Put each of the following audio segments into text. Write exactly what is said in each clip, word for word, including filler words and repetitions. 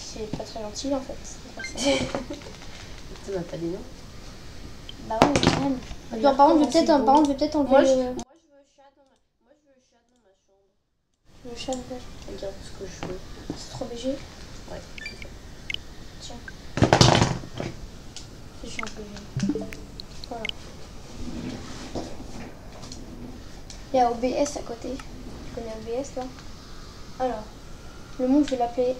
c'est pas très gentil en fait. Tu m'as pas dit non. Bah ouais, mais quand même. Attends, par contre, je vais peut-être par contre, je vais peut-être enlever moi, le... je... moi, je veux chat dans ma... Moi, je veux chat dans ma chambre. le chat de pêche. Regarde ce que je veux. C'est trop léger. Ouais. Tiens. Je suis un peu léger. Voilà. Il y a O B S à côté. Tu connais O B S toi? Alors, le monde, je vais l'appeler.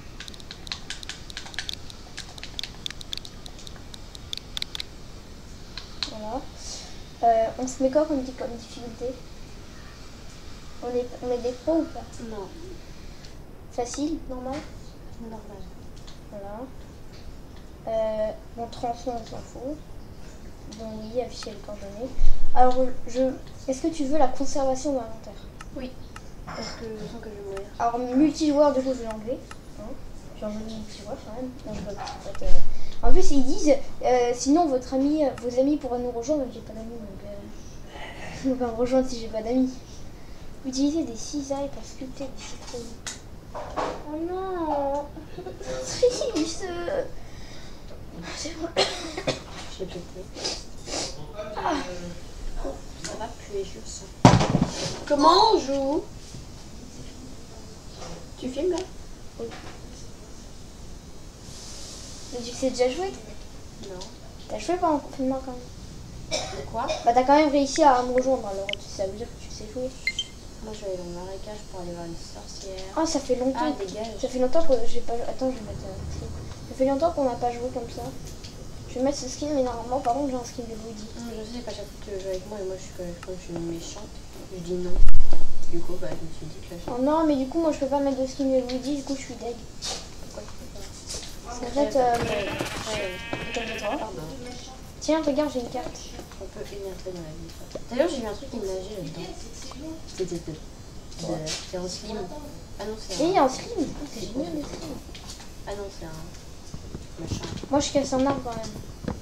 Voilà. Euh, on se met quoi comme, comme difficulté? On est, on est des pros ou pas? Non. Facile, normal? Normal. Voilà. Euh, bon, tronçon, on s'en fout. Bon, oui, afficher les coordonnées. Alors, je, est-ce que tu veux la conservation de l'inventaire? Oui. Parce que je sens que je vais mourir. Alors, multijoueur, du coup, je vais l'enlever. Hein, j'ai enlevé le multijoueur quand même. Non, je peux pas, en fait, euh... en plus, ils disent, euh, sinon, votre ami, vos amis pourraient nous rejoindre. J'ai pas d'amis, donc euh, ils vont pas me rejoindre si j'ai pas d'amis. Utilisez des cisailles pour sculpter des citrouilles. Oh non, triste. C'est bon. Je l'ai pété. Ah. Ça va puer, je le sens. Comment on joue? Tu filmes là? Oui. Mais tu sais déjà jouer? Non. T'as joué pendant le confinement quand même? Quoi? Bah t'as quand même réussi à me rejoindre, alors ça veut dire que tu sais jouer. Moi je vais aller dans le marécage pour aller voir une sorcière. Ah, ça fait longtemps. Ah, dégage. Ça fait longtemps que j'ai pas... Attends, je vais mettre un clip. Ça fait longtemps qu'on n'a pas joué comme ça. Je vais mettre ce skin, mais normalement, par contre, j'ai un skin de Woody. Mmh, je sais, pas chaque fois que tu veux jouer avec moi, et moi je suis, comme, je suis une méchante, je dis non. Du coup, bah, je me suis dit que là, je... Oh non, mais du coup, moi je peux pas mettre de skin de Woody, du coup, je suis deg. Pourquoi tu peux pas? Parce qu'en fait, euh, Ouais. Pardon. tiens, regarde, j'ai une carte. On peut énerver dans la vie. D'ailleurs, j'ai vu un truc qui nageait là-dedans. C'était de... de- C'est en slim. Ah non, c'est Et il y un... a un slim. Oh, c'est génial, le slim. Ah non, c'est un... machin. Moi, je casse un arbre quand même.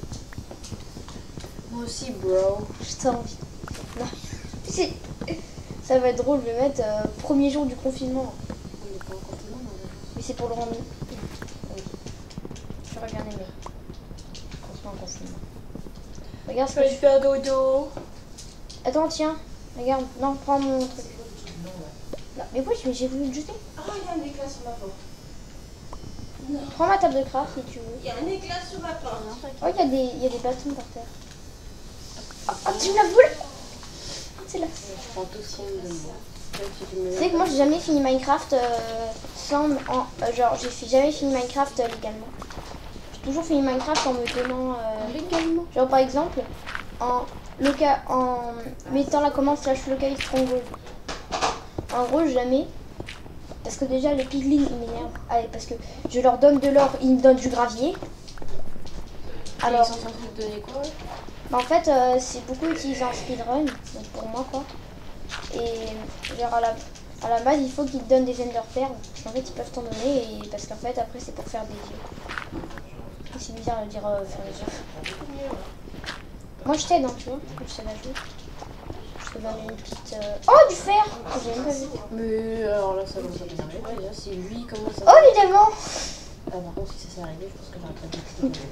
Moi aussi, bro. J'ai envie. Non. C'est... Ça va être drôle, je vais mettre euh, premier jour du confinement. On n'est pas en confinement, non? Mais c'est pour le rendre. Oui. Je regarde les mecs. Franchement, en confinement. Regarde ce que je... faire dodo. Attends, tiens. Regarde. Non, prends mon truc. Là. Mais oui, mais j'ai voulu le jeter. Ah, il y a un éclat sur ma porte. Non. Prends ma table de craft si tu veux. Il y a un éclat sur ma porte. Oh, il y a des, il y a des bâtons par terre. Ah, oh, tu me la voulu? C'est là. Je prends tout ce qu'on me demande. Même si tu me Tu sais que moi j'ai jamais fini Minecraft euh, sans en, euh, genre j'ai fi- jamais fini Minecraft euh, légalement. J'ai toujours fini Minecraft en me donnant euh, légalement. genre par exemple en loca en mettant la commande slash localise stronghold. En gros jamais parce que déjà les piglins ils m'énervent. Allez parce que je leur donne de l'or, ils me donnent du gravier. Alors, Alors ils sont en train de donner quoi? bah, en fait euh, c'est beaucoup utilisé en speedrun donc pour moi quoi. Et genre à la, à la base il faut qu'ils te donnent des ender pearls parce qu'en fait ils peuvent t'en donner et parce qu'en fait après c'est pour faire des yeux. Et c'est bizarre de dire euh, faire des yeux. Moi je t'aide hein, tu vois, je t'aide à jouer. Je te donne une petite... Euh... Oh du fer que j'ai même pas vu. Mais alors là ça commence à m'énerver déjà si lui commence à... Oh les diamants. Ah par contre si ça s'est arrivé je pense que j'arrête pas de dire.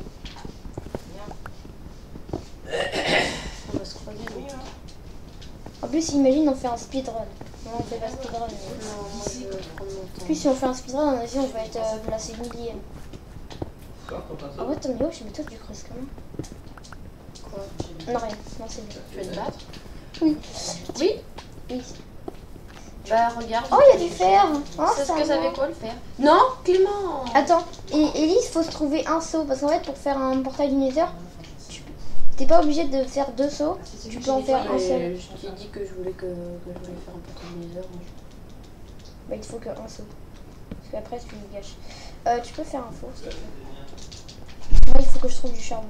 On va se croiser donc. En plus imagine on fait un speedrun. Non on fait pas speedrun. Mais... Non moi je veux prendre mon En temps. plus si on fait un speedrun on on va être euh, placé millième. Ah ouais attends mais wesh mais toi tu creuses comment? Quoi? Non rien, non c'est bien. Tu veux te battre? Oui. Oui. Oui. Bah regarde. Oh, il y a du fer. Oh, C'est ce ça que ça va. fait quoi le fer? Non, Clément. Attends, et Elise, faut se trouver un seau. Parce qu'en fait, pour faire un portail du Nether, tu t'es pas obligé de faire deux sauts. Tu peux en faire un seul. Je t'ai dit que je voulais que, que je voulais faire un portail du Nether. Bah, il te faut qu'un saut. Parce qu'après, tu le gâches. Euh, tu peux faire un faux, s'il te plaît. Moi, il faut que je trouve du charbon.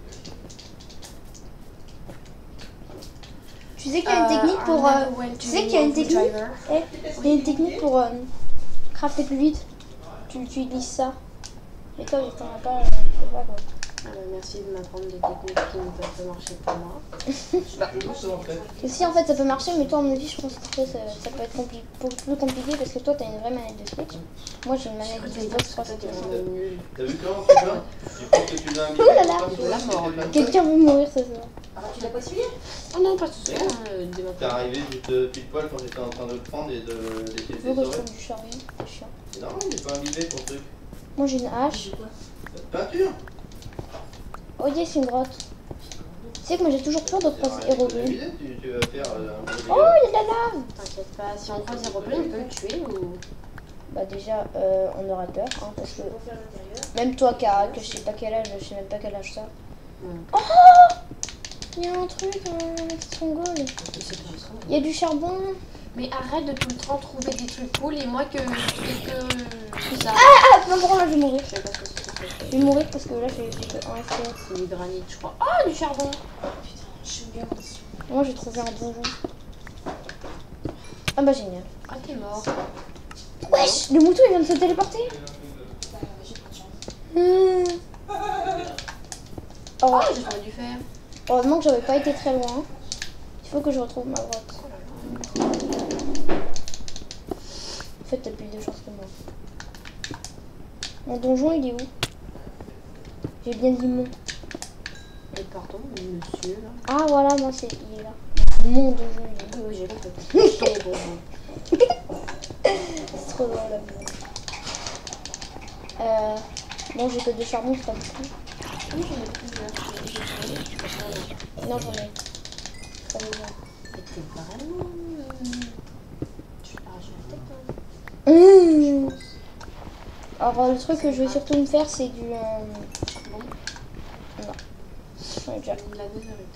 Tu sais qu'il y a une technique pour. Euh, tu sais qu'il y a une technique. Eh, il y a une technique pour euh, crafter plus vite. Tu, tu utilises ça. Et toi, t'en as pas. Euh, je sais pas quoi. Ah bah, merci de m'apprendre des techniques qui ne peuvent pas marcher pour moi. Bah, Et si en fait ça peut marcher, mais toi à mon avis je pense que ça, ça peut être compli beaucoup plus compliqué parce que toi t'as une vraie manette de Switch. Moi j'ai une manette de Xbox trois cent soixante. nul. T'as vu comment tu vas? Il faut que tu l'as Ouh là là. De la mort, là. Quelqu'un veut mourir ce soir. Ah, tu l'as pas suivi? Oh non, pas tout ça. Euh, dès T'es maintenant. arrivé juste pile poil quand j'étais en train de le prendre et de d'essayer Il de faut que je l'essorer. trouve du charbon, c'est chiant. C'est normal, il est pas imbibé ton truc. Moi j'ai une hache. Peinture. Oh yes, c'est une grotte. Tu sais que moi j'ai toujours peur de croiser Héroglin. Tu, tu vas faire euh, un peu de Oh, dégâts. il y a de la lave. T'inquiète pas, si on croise Héroglin, on peut le tuer ou. Bah déjà euh, on aura peur hein, parce que Pour faire l'intérieur. même toi Cara, que je sais pas quel âge, je sais même pas quel âge ça. Non. Oh, il y a un truc, un stronghold. Il y a du charbon. Mais arrête de tout le temps trouver des trucs cool et moi que. Et que. Ça. Ah, non, bon, là je vais mourir. Je sais pas ce que c'est. Je vais mourir parce que là j'ai plus que un F P S. C'est du granit, je crois. Ah, du charbon. Putain, je suis bien dessus. Moi j'ai trouvé un donjon. Ah bah génial. Ah, t'es mort. Wesh, le mouton il vient de se téléporter. Bah, j'ai pas de chance. Hmm. Oh, Ah, j'aurais dû faire. heureusement que j'avais pas été très loin. Il faut que je retrouve ma grotte. En fait t'as plus de chance que moi. Mon donjon il est où? J'ai bien dit mon. Et pardon, monsieur là. Ah voilà, moi c'est il est là. Mon donjon il est où? Oui, j'ai compris. Ton bonjour. C'est trop drôle la vie. Euh, bon j'ai que deux charbons, c'est pas beaucoup. Oui, j'en ai plusieurs. J'ai trouvé. Non j'en ai. Pas besoin. Et t'es vraiment. Tu arraches la tête, hein. Mmh. Alors le truc que je vais surtout me faire c'est du... Euh... Bon, Non. J'en ai déjà. la netherite.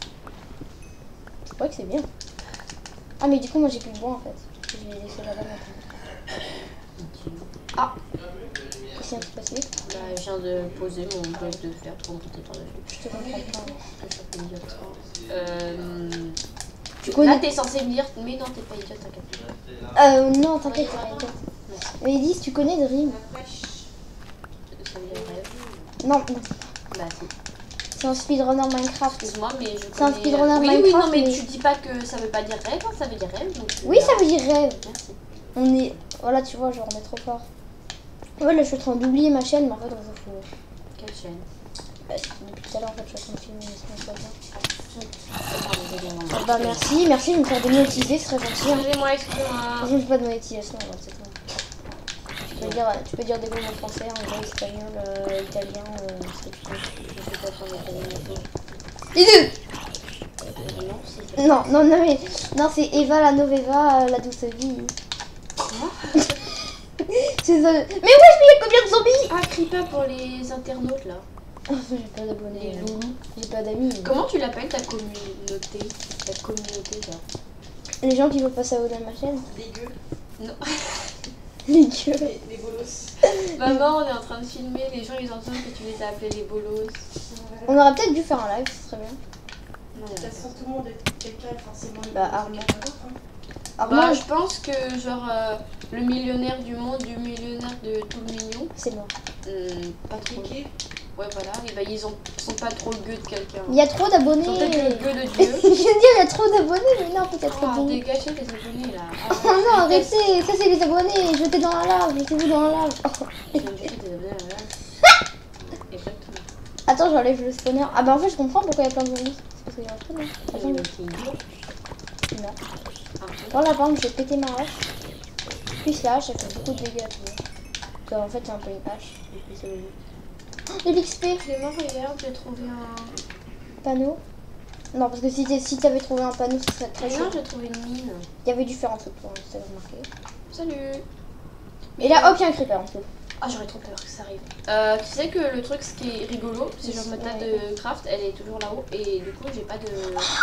Je crois que c'est bien. Ah mais du coup moi j'ai plus de bois en fait. Je vais laisser là-bas maintenant. Ah, Qu'est-ce qui vient de se passer? bah, je viens de poser mon bloc de fer pour monter par-dessus. Je te comprends pas. Je suis pas idiote. Euh. Tu connais... Là, t'es censé me dire, mais non, t'es pas idiote, t'inquiète pas. Euh non t'inquiète, c'est pas idiote. Mais ils disent tu connais Dream. Ça veut dire rêve. Non, non. Bah, si. C'est un speedrunner Minecraft. Excuse-moi, mais je C'est un connais- speedrunner oui, Oui, Minecraft, non, mais, mais- tu dis pas que ça veut pas dire rêve, hein, ça veut dire rêve. Donc, Oui ça veut dire rêve. Merci. On est... Voilà tu vois genre on est trop fort. Ouais là je suis en train d'oublier ma chaîne mais en fait on s'en fout. Quelle chaîne? Bah, depuis tout à l'heure en fait je suis en train de filmer mais sinon ça va bien. Pardon, j'ai bien Ah bah merci, merci de me faire démonétiser, c'est très gentil. hein. Excusez-moi, excusez-moi. Je ne fais pas de monétisation, alors c'est tout. Tu peux dire, tu peux dire des mots en français, anglais, espagnol, euh, italien, euh, ce que tu veux. Je sais pas faire mes communications. Les deux. Non, c'est Non, non, non, mais non, c'est Eva la Noveva, euh, la douce vie. C'est ça. Mais ouais, mais il y a combien de zombies? Ah, Creeper pour les internautes là. Oh, j'ai pas d'abonnés. Les euh, loulous. J'ai pas d'amis. Comment tu l'appelles ta communauté? Ta communauté là. Les gens qui veulent pas s'abonner à ma chaîne. Les gueux, Non. Les gueux. les, les bolos. Maman, on est en train de filmer, les gens ils entendent que tu les as appelés les bolos. On aurait peut-être dû faire un live, ce serait bien. Non. De toute façon, tout le monde est quelqu'un, forcément. Bah, Armand. Bah, Armand, je pense que genre euh, le millionnaire du monde, du millionnaire de tout le million, c'est mort. hum, pas trop. Kiki, Ouais, voilà, et bah ils ont, sont pas trop le gueux de quelqu'un. Il y a trop d'abonnés. Ils sont peut-être le gueux de Je Dieu. veux dire, il y a trop d'abonnés, mais non, peut-être trop Ah, d'abonnés. dégagez les abonnés là. Oh non, arrêtez, ça c'est les abonnés, jetez dans la lave, jetez-vous dans la lave. Oh. J'ai jeté des abonnés à la base. Exactement. Attends, j'enlève le spawner. Ah bah en fait, je comprends pourquoi il y a plein de zombies. C'est parce qu'il y a un spawner. Ah, Attends, mais c'est idiot. non. Ah, Dans la forme, j'ai pété ma hache. Puis la hache, ça fait beaucoup de dégâts. Tu vois. Parce qu'en fait, c'est un peu une hache. Et puis c'est le but. Oh, de l'X P Clément, regarde, j'ai trouvé un. panneau. Non, parce que si t'es- si t'avais trouvé un panneau, ce serait très chaud. Non, j'ai trouvé une mine. Il y avait différents trucs pour ça remarqué. Salut. Et là, hop, il y a un creeper en dessous. Ah, j'aurais trop peur que ça arrive. Euh, tu sais que le truc, ce qui est rigolo, c'est genre ma table de craft, elle est toujours là-haut et du coup, j'ai pas de.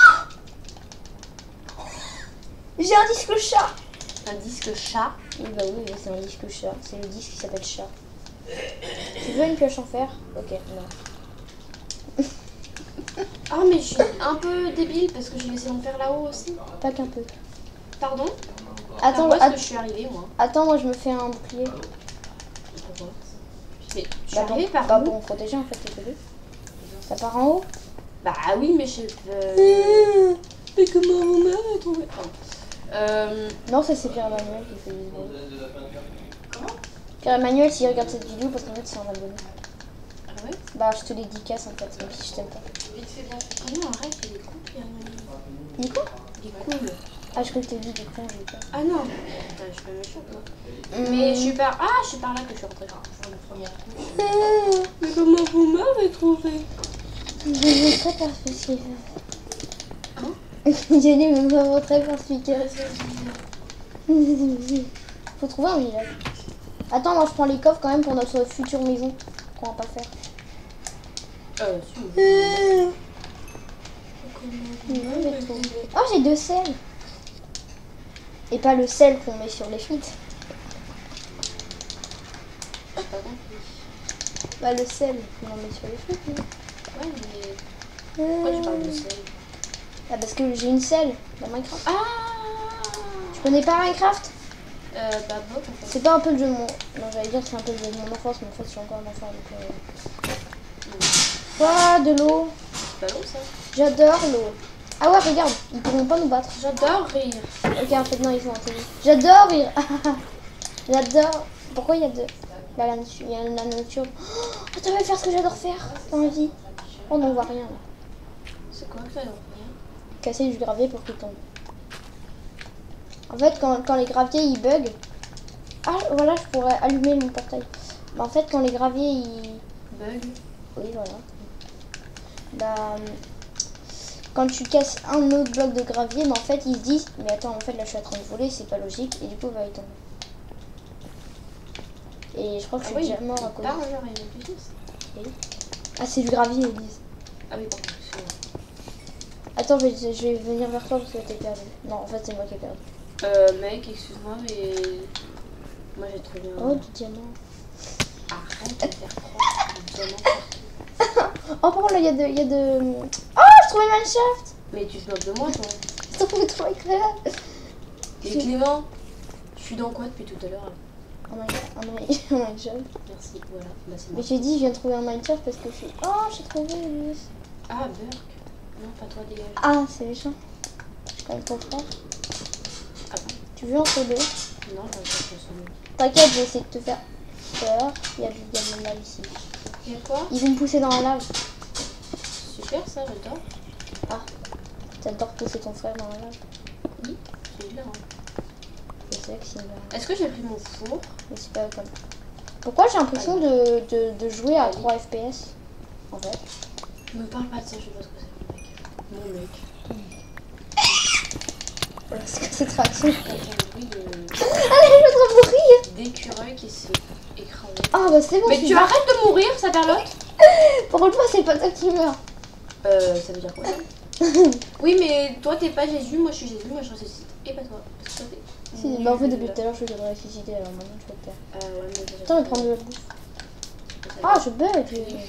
J'ai un disque chat. Un disque chat. Oui, bah oui, oui, c'est un disque chat. C'est le disque qui s'appelle chat. Tu veux une pioche en fer? Ok, non. Ah, mais je suis un peu débile parce que j'ai laissé mon fer là-haut aussi. Pas qu'un peu. Pardon? Attends, Par où est-ce att- que je suis arrivée, moi? attends, moi je me fais un bouclier. Pourquoi? Mais je suis Bah, pour, arrivée par bah, où? pour me protéger en fait, t'es que deux. Ça part en haut? Bah oui, mais je sais pas. Mais comment mon mère a trouvé? Euh... Non, ça c'est Pierre-Emmanuel qui fait du bruit. Comment? Pierre-Emmanuel, s'il regarde cette vidéo, parce qu'en fait c'est un abonné. Ah ouais? Bah, je te les dédicace en fait, même si je t'aime pas. Vite fait bien. Ah non, arrête, il est cool, Pierre-Emmanuel. Il est quoi? Il est cool. Ah, je crois que t'as dit des cons, j'ai eu peur. Ah non, Putain, je suis pas méchante moi. Hum. Mais je suis par... Ah, je suis par là que je suis rentrée. Pour la première couche. Mais comment vous m'avez trouvé? Je vais très perspicace. Hein? J'ai dit, mais vraiment très perspicace. Faut trouver un village. Attends, moi je prends les coffres quand même pour notre future maison. Qu'on va pas faire. Euh, si. Euh, Comment non, vous j'ai m'avez trouvé. trouvé? Oh, j'ai deux sels. Et pas le sel qu'on met sur les frites. J'ai pas compris. Bah, le sel qu'on met sur les frites. non Ouais, mais... Pourquoi tu parles de sel? Ah, parce que j'ai une selle dans Minecraft. Ah Tu connais pas Minecraft? Euh, bah, bon, en fait. C'est pas un peu le jeu de mon... Non, j'allais dire que c'est un peu le jeu de mon enfance, mais en fait, je suis encore un enfant, donc... Euh... Quoi, de l'eau? C'est pas long, ça. J'adore l'eau. Ah ouais, regarde, ils pourront pas nous battre. J'adore rire. Ok, en fait, non, ils sont intelligents. J'adore rire. J'adore... Pourquoi il y a de... Là, la nature... Il y a la nature... Oh, attends, je vais faire ce que j'adore faire dans la vie. Oh, non, on voit rien, là. C'est quoi que t'as rien? Casser du gravier pour qu'il tombe. En fait, quand, quand les graviers, ils bug... Ah, voilà, je pourrais allumer mon portail. Mais en fait, quand les graviers, ils... Bug. Oui, voilà. Bah, quand tu casses un autre bloc de gravier, mais en fait, ils se disent, mais attends, en fait, là, je suis en train de voler, c'est pas logique, et du coup, bah, il tombe. Et je crois que je suis déjà mort à cause T'as de un genre, il y a du dix. Ah, c'est du gravier, ils disent. Ah oui, pardon, excuse-moi. Attends, je vais, je vais venir vers toi parce que t'es perdu. Non, en fait, c'est moi qui ai perdu. Euh, mec, excuse-moi, mais... Moi, j'ai trouvé un... Oh, du diamant. Arrête de faire croire que du diamant partout. Oh, par contre, là, il y a de... il y a de... Oh, je trouvais Mineshaft. Mais tu te moques de moi, toi. Je trouve trop agréable. Et Clément, je suis dans quoi depuis tout à l'heure? Oh my god, oh my oh my god. Merci, voilà. Bah, c'est Mais moi. j'ai dit, je viens de trouver un Minecraft parce que je suis... Oh, j'ai trouvé, Elias. Ah, Burk. Non, pas toi, dégage. Ah, c'est méchant. Je suis quand même ton frère. Ah bon? Tu veux entre deux? Non, j'ai pas fait ça. T'inquiète, je vais essayer de te faire peur. Il y a du diamant là ici. Il y a quoi? Ils vont me pousser dans la lave. Super, ça, j'adore. Ah, t'adores pousser ton frère dans la lave. Oui, c'est bien. Hein. Je sais que c'est une... Est-ce que j'ai pris mon four? Mais c'est pas comme... Pourquoi j'ai l'impression de, de, de jouer à trois F P S? En fait. Me parle pas de ça, je sais pas ce que c'est, mon mec. Mon mec. Voilà, c'est quoi cette réaction? J'entends le bruit de... Allez, je vais trop mourir! d'écureuil qui s'est écrasé. Ah bah c'est bon. Mais tu celui-là. arrêtes de mourir, ça perlotte? Pour une fois, c'est pas toi qui meurs. Euh, ça veut dire quoi? Oui, mais toi t'es pas Jésus, moi je suis Jésus, moi je ressuscite. Et pas toi. Parce que toi t'es... Si, bah en fait, depuis tout à l'heure, je vais le ressusciter, alors maintenant je vais te faire. Euh, ouais, mais déjà... Attends, je vais prendre de la bouffe. Ah, je bug.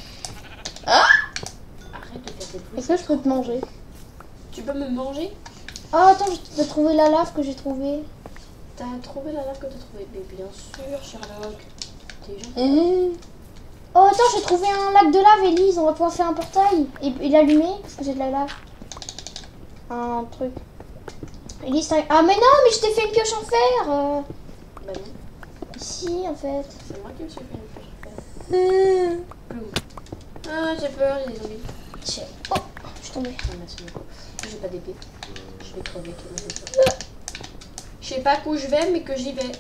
Arrête de faire des bruits. Est-ce que je peux te manger? Tu peux me manger? Oh, attends, je vais trouver la lave que j'ai trouvée. T'as trouvé la lave que t'as trouvée? Mais bien sûr, Sherlock. T'es gentil. Mmh. Oh, attends, j'ai trouvé un lac de lave, Elise. On va pouvoir faire un portail et, et l'allumer parce que j'ai de la lave. Un truc. Elise, t'as... Ah, mais non, mais je t'ai fait une pioche en fer. Euh... Bah non, Si, en fait. c'est moi qui me suis fait une pioche. Mmh. Ploum. Ah, j'ai peur, j'ai des zombies. Tiens. Oh, je suis tombée. Ah, merci beaucoup. J'ai pas d'épée. Je vais crever, Clément, j'ai peur. Je sais pas où je vais, mais que j'y vais.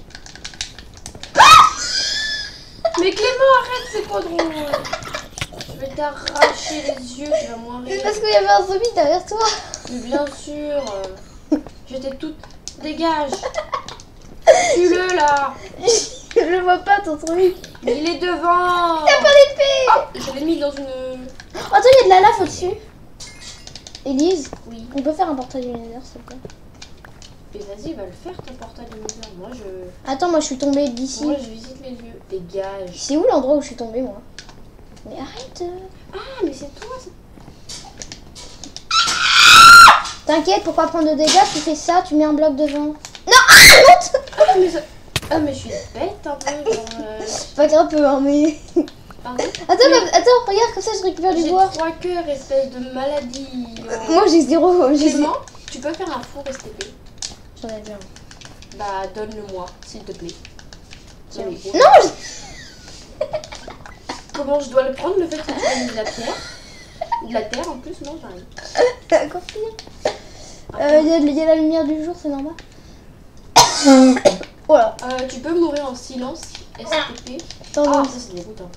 Mais Clément, arrête, c'est pas drôle. Je vais t'arracher les yeux, tu vas mourir. Parce qu'il y avait un zombie derrière toi. Mais bien sûr. J'étais toute... Dégage. Tue-le, là. Je vois pas ton truc. Mais il est devant. T'as pas d'épée. Ah, je l'ai mis dans une... Oh, attends, il y a de la lave au-dessus. Élise, Oui. on peut faire un portail du Nether, s'il te plaît? Mais vas-y, va le faire, ton portail de Nether. Moi, je... Attends, moi je suis tombée d'ici. Moi, je visite les lieux. Dégage. C'est où l'endroit où je suis tombée, moi? Mais arrête. Ah, mais c'est toi, ça. T'inquiète, pour pas prendre de dégâts, tu fais ça, tu mets un bloc devant. Non, ah, monte. Ah, mais ça... Ah, mais je suis bête, un peu, genre... Euh... Pas grave, peu, hein, mais... Pardon? Attends, bah, attends, regarde, comme ça je récupère du J'ai bois. trois cœurs, espèce de maladie. Oh. Moi j'ai zéro. J'ai Clément, tu peux faire un four S T P? J'en ai déjà un. Bah, donne-le-moi, s'il te plaît. Tiens. Oui, bon. Non, je- Comment je dois le prendre, le fait que tu aies mis de la pierre? De la terre en plus, non, j'arrive. T'as encore pire. Euh, Il y, a de- il y a la lumière du jour, c'est normal. Voilà. Euh, tu peux mourir en silence, S T P. Attends, Ah, non. ça c'est dégoûtant.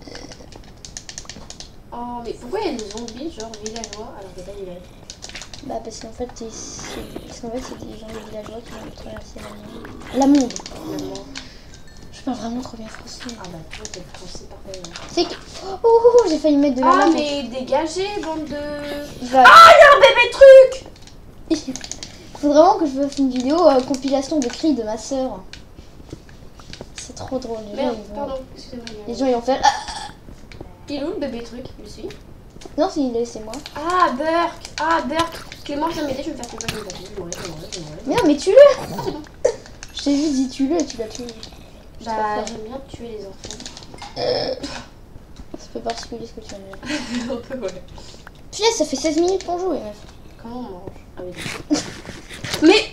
Oh, mais pourquoi il y a des zombies, genre villageois, alors que pas village? Bah parce qu'en fait, c'est c'est- parce qu'en fait, c'est des gens des villageois qui vont traverser la monde. La monde. Vraiment. Je parle vraiment trop bien français. Ah bah, toi t'es français parfait. Hein. C'est que... Oh, oh, oh, j'ai failli mettre de la Ah, lave. mais dégagez, bande de. Il va- Ah, il y a un bébé truc! Il faut vraiment que je fasse une vidéo euh, compilation de cris de ma soeur. C'est trop drôle. Les gens, Merde, ils vont... pardon, excusez-moi. il y a- Les gens, ils vont faire... Ah Il est où le bébé truc? Je suis. non, c'est il est- c'est moi. Ah, Burk! Ah, Burk! Clément, viens m'aider, je vais me faire tuer. Je vais me faire tuer, je vais mourir, je vais mourir, je vais mourir. Mais non, mais tue-le. Je t'ai juste dit tue-le et tu l'as tué. Bah, j'aime bien tuer les enfants. C'est peu particulier ce que tu as dit. Un peu, ouais. Putain, ça fait seize minutes qu'on joue, les meufs. Comment on mange? Ah, oui. Mais.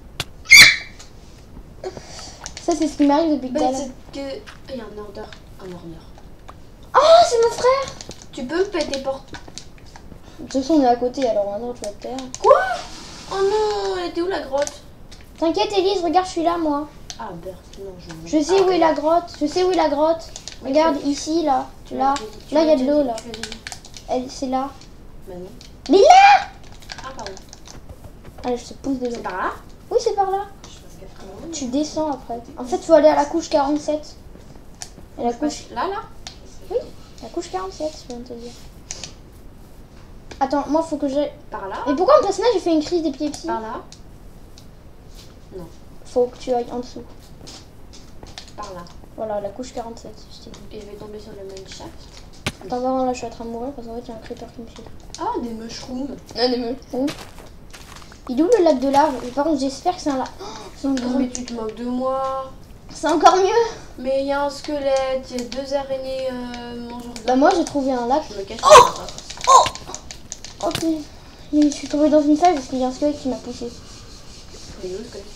Ça, c'est ce qui m'arrive depuis tout Bah, à l'heure. c'est que. Il y a un order. Un order. Oh, c'est mon frère. Tu peux me péter porte. De toute façon, on est à côté, alors maintenant tu vas te taire. Quoi? Oh non, elle était où la grotte? T'inquiète, Elise, regarde, je suis là, moi. Ah, Burk, non, je. Je sais ah, où est la grotte. Je sais où est la grotte. Oui, Regarde, tu- ici, là. tu Là. l'as dit, tu Là, il y a l'as de l'eau, dit, là. tu l'as dit. Elle, c'est là. Bah non. Mais là. Ah, pardon. Allez, je te pousse de l'eau. C'est par là? Oui, c'est par là. Je pense que Tu descends après. En fait, faut aller à la couche quarante-sept. Et la couche... Là, là? Oui, la couche quarante-sept, je viens de te dire. Attends, moi, faut que j'aille... Par là? Mais pourquoi mon personnage, il fait une crise d'épilepsie? Par là? Faut que tu ailles en dessous. Par là. Voilà, la couche quarante-sept, je t'ai dit. Et je vais tomber sur le même shaft. Attends, non, là, je suis en train de mourir parce qu'en fait, il y a un creeper qui me suit. Ah, des mushrooms. Ah, des meufs. Où il est où le lac de lave? Et par contre, j'espère que c'est un lac. Oh, c'est Non, encore... mais tu te moques de moi. C'est encore mieux. Mais il y a un squelette, il y a deux araignées euh, mangeurs de. Bah, moi, j'ai trouvé un lac. Je me cache. Oh Oh Oh, putain. Je suis tombée dans une salle parce qu'il y a un squelette qui m'a poussé. Il est où le squelette?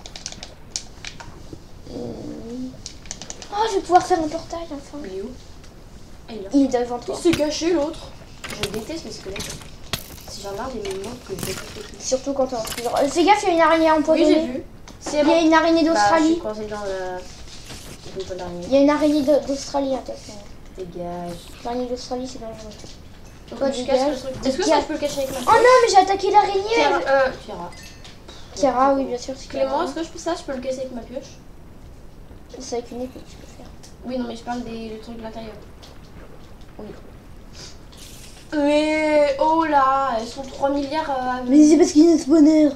Oh, je vais pouvoir faire un portail enfin. Il est où? Ah, il est là. Il est devant toi. Il s'est caché l'autre. Je déteste les squelettes. Si j'en regarde, il me montre que je déteste les squelettes. Surtout quand t'es en prison. Euh, Fais gaffe, il y a une araignée Oui, j'ai empoisonnée. vu. C'est Il y a une araignée Bah, je d'Australie. suis coincée dans la. Une bonne araignée. Il y a une araignée d'A- d'Australie, attention. Dégage. L'araignée d'Australie, c'est dangereux. Donc, Toi, je dégage. casse le truc. Est-ce que ça, je peux le cacher avec ma Oh non, mais j'ai attaqué l'araignée. Kiara, elle- euh, Kiara. Kiara, oui, bien sûr, c'est Clément, Kiara. est-ce que je peux ça, je peux le casser avec ma pioche? C'est avec une épée que tu peux faire. Oui, non, mais je parle des le truc de l'intérieur. Oui. Mais oh là, elles sont trois milliards à. Mais c'est parce qu'il y a un spawner.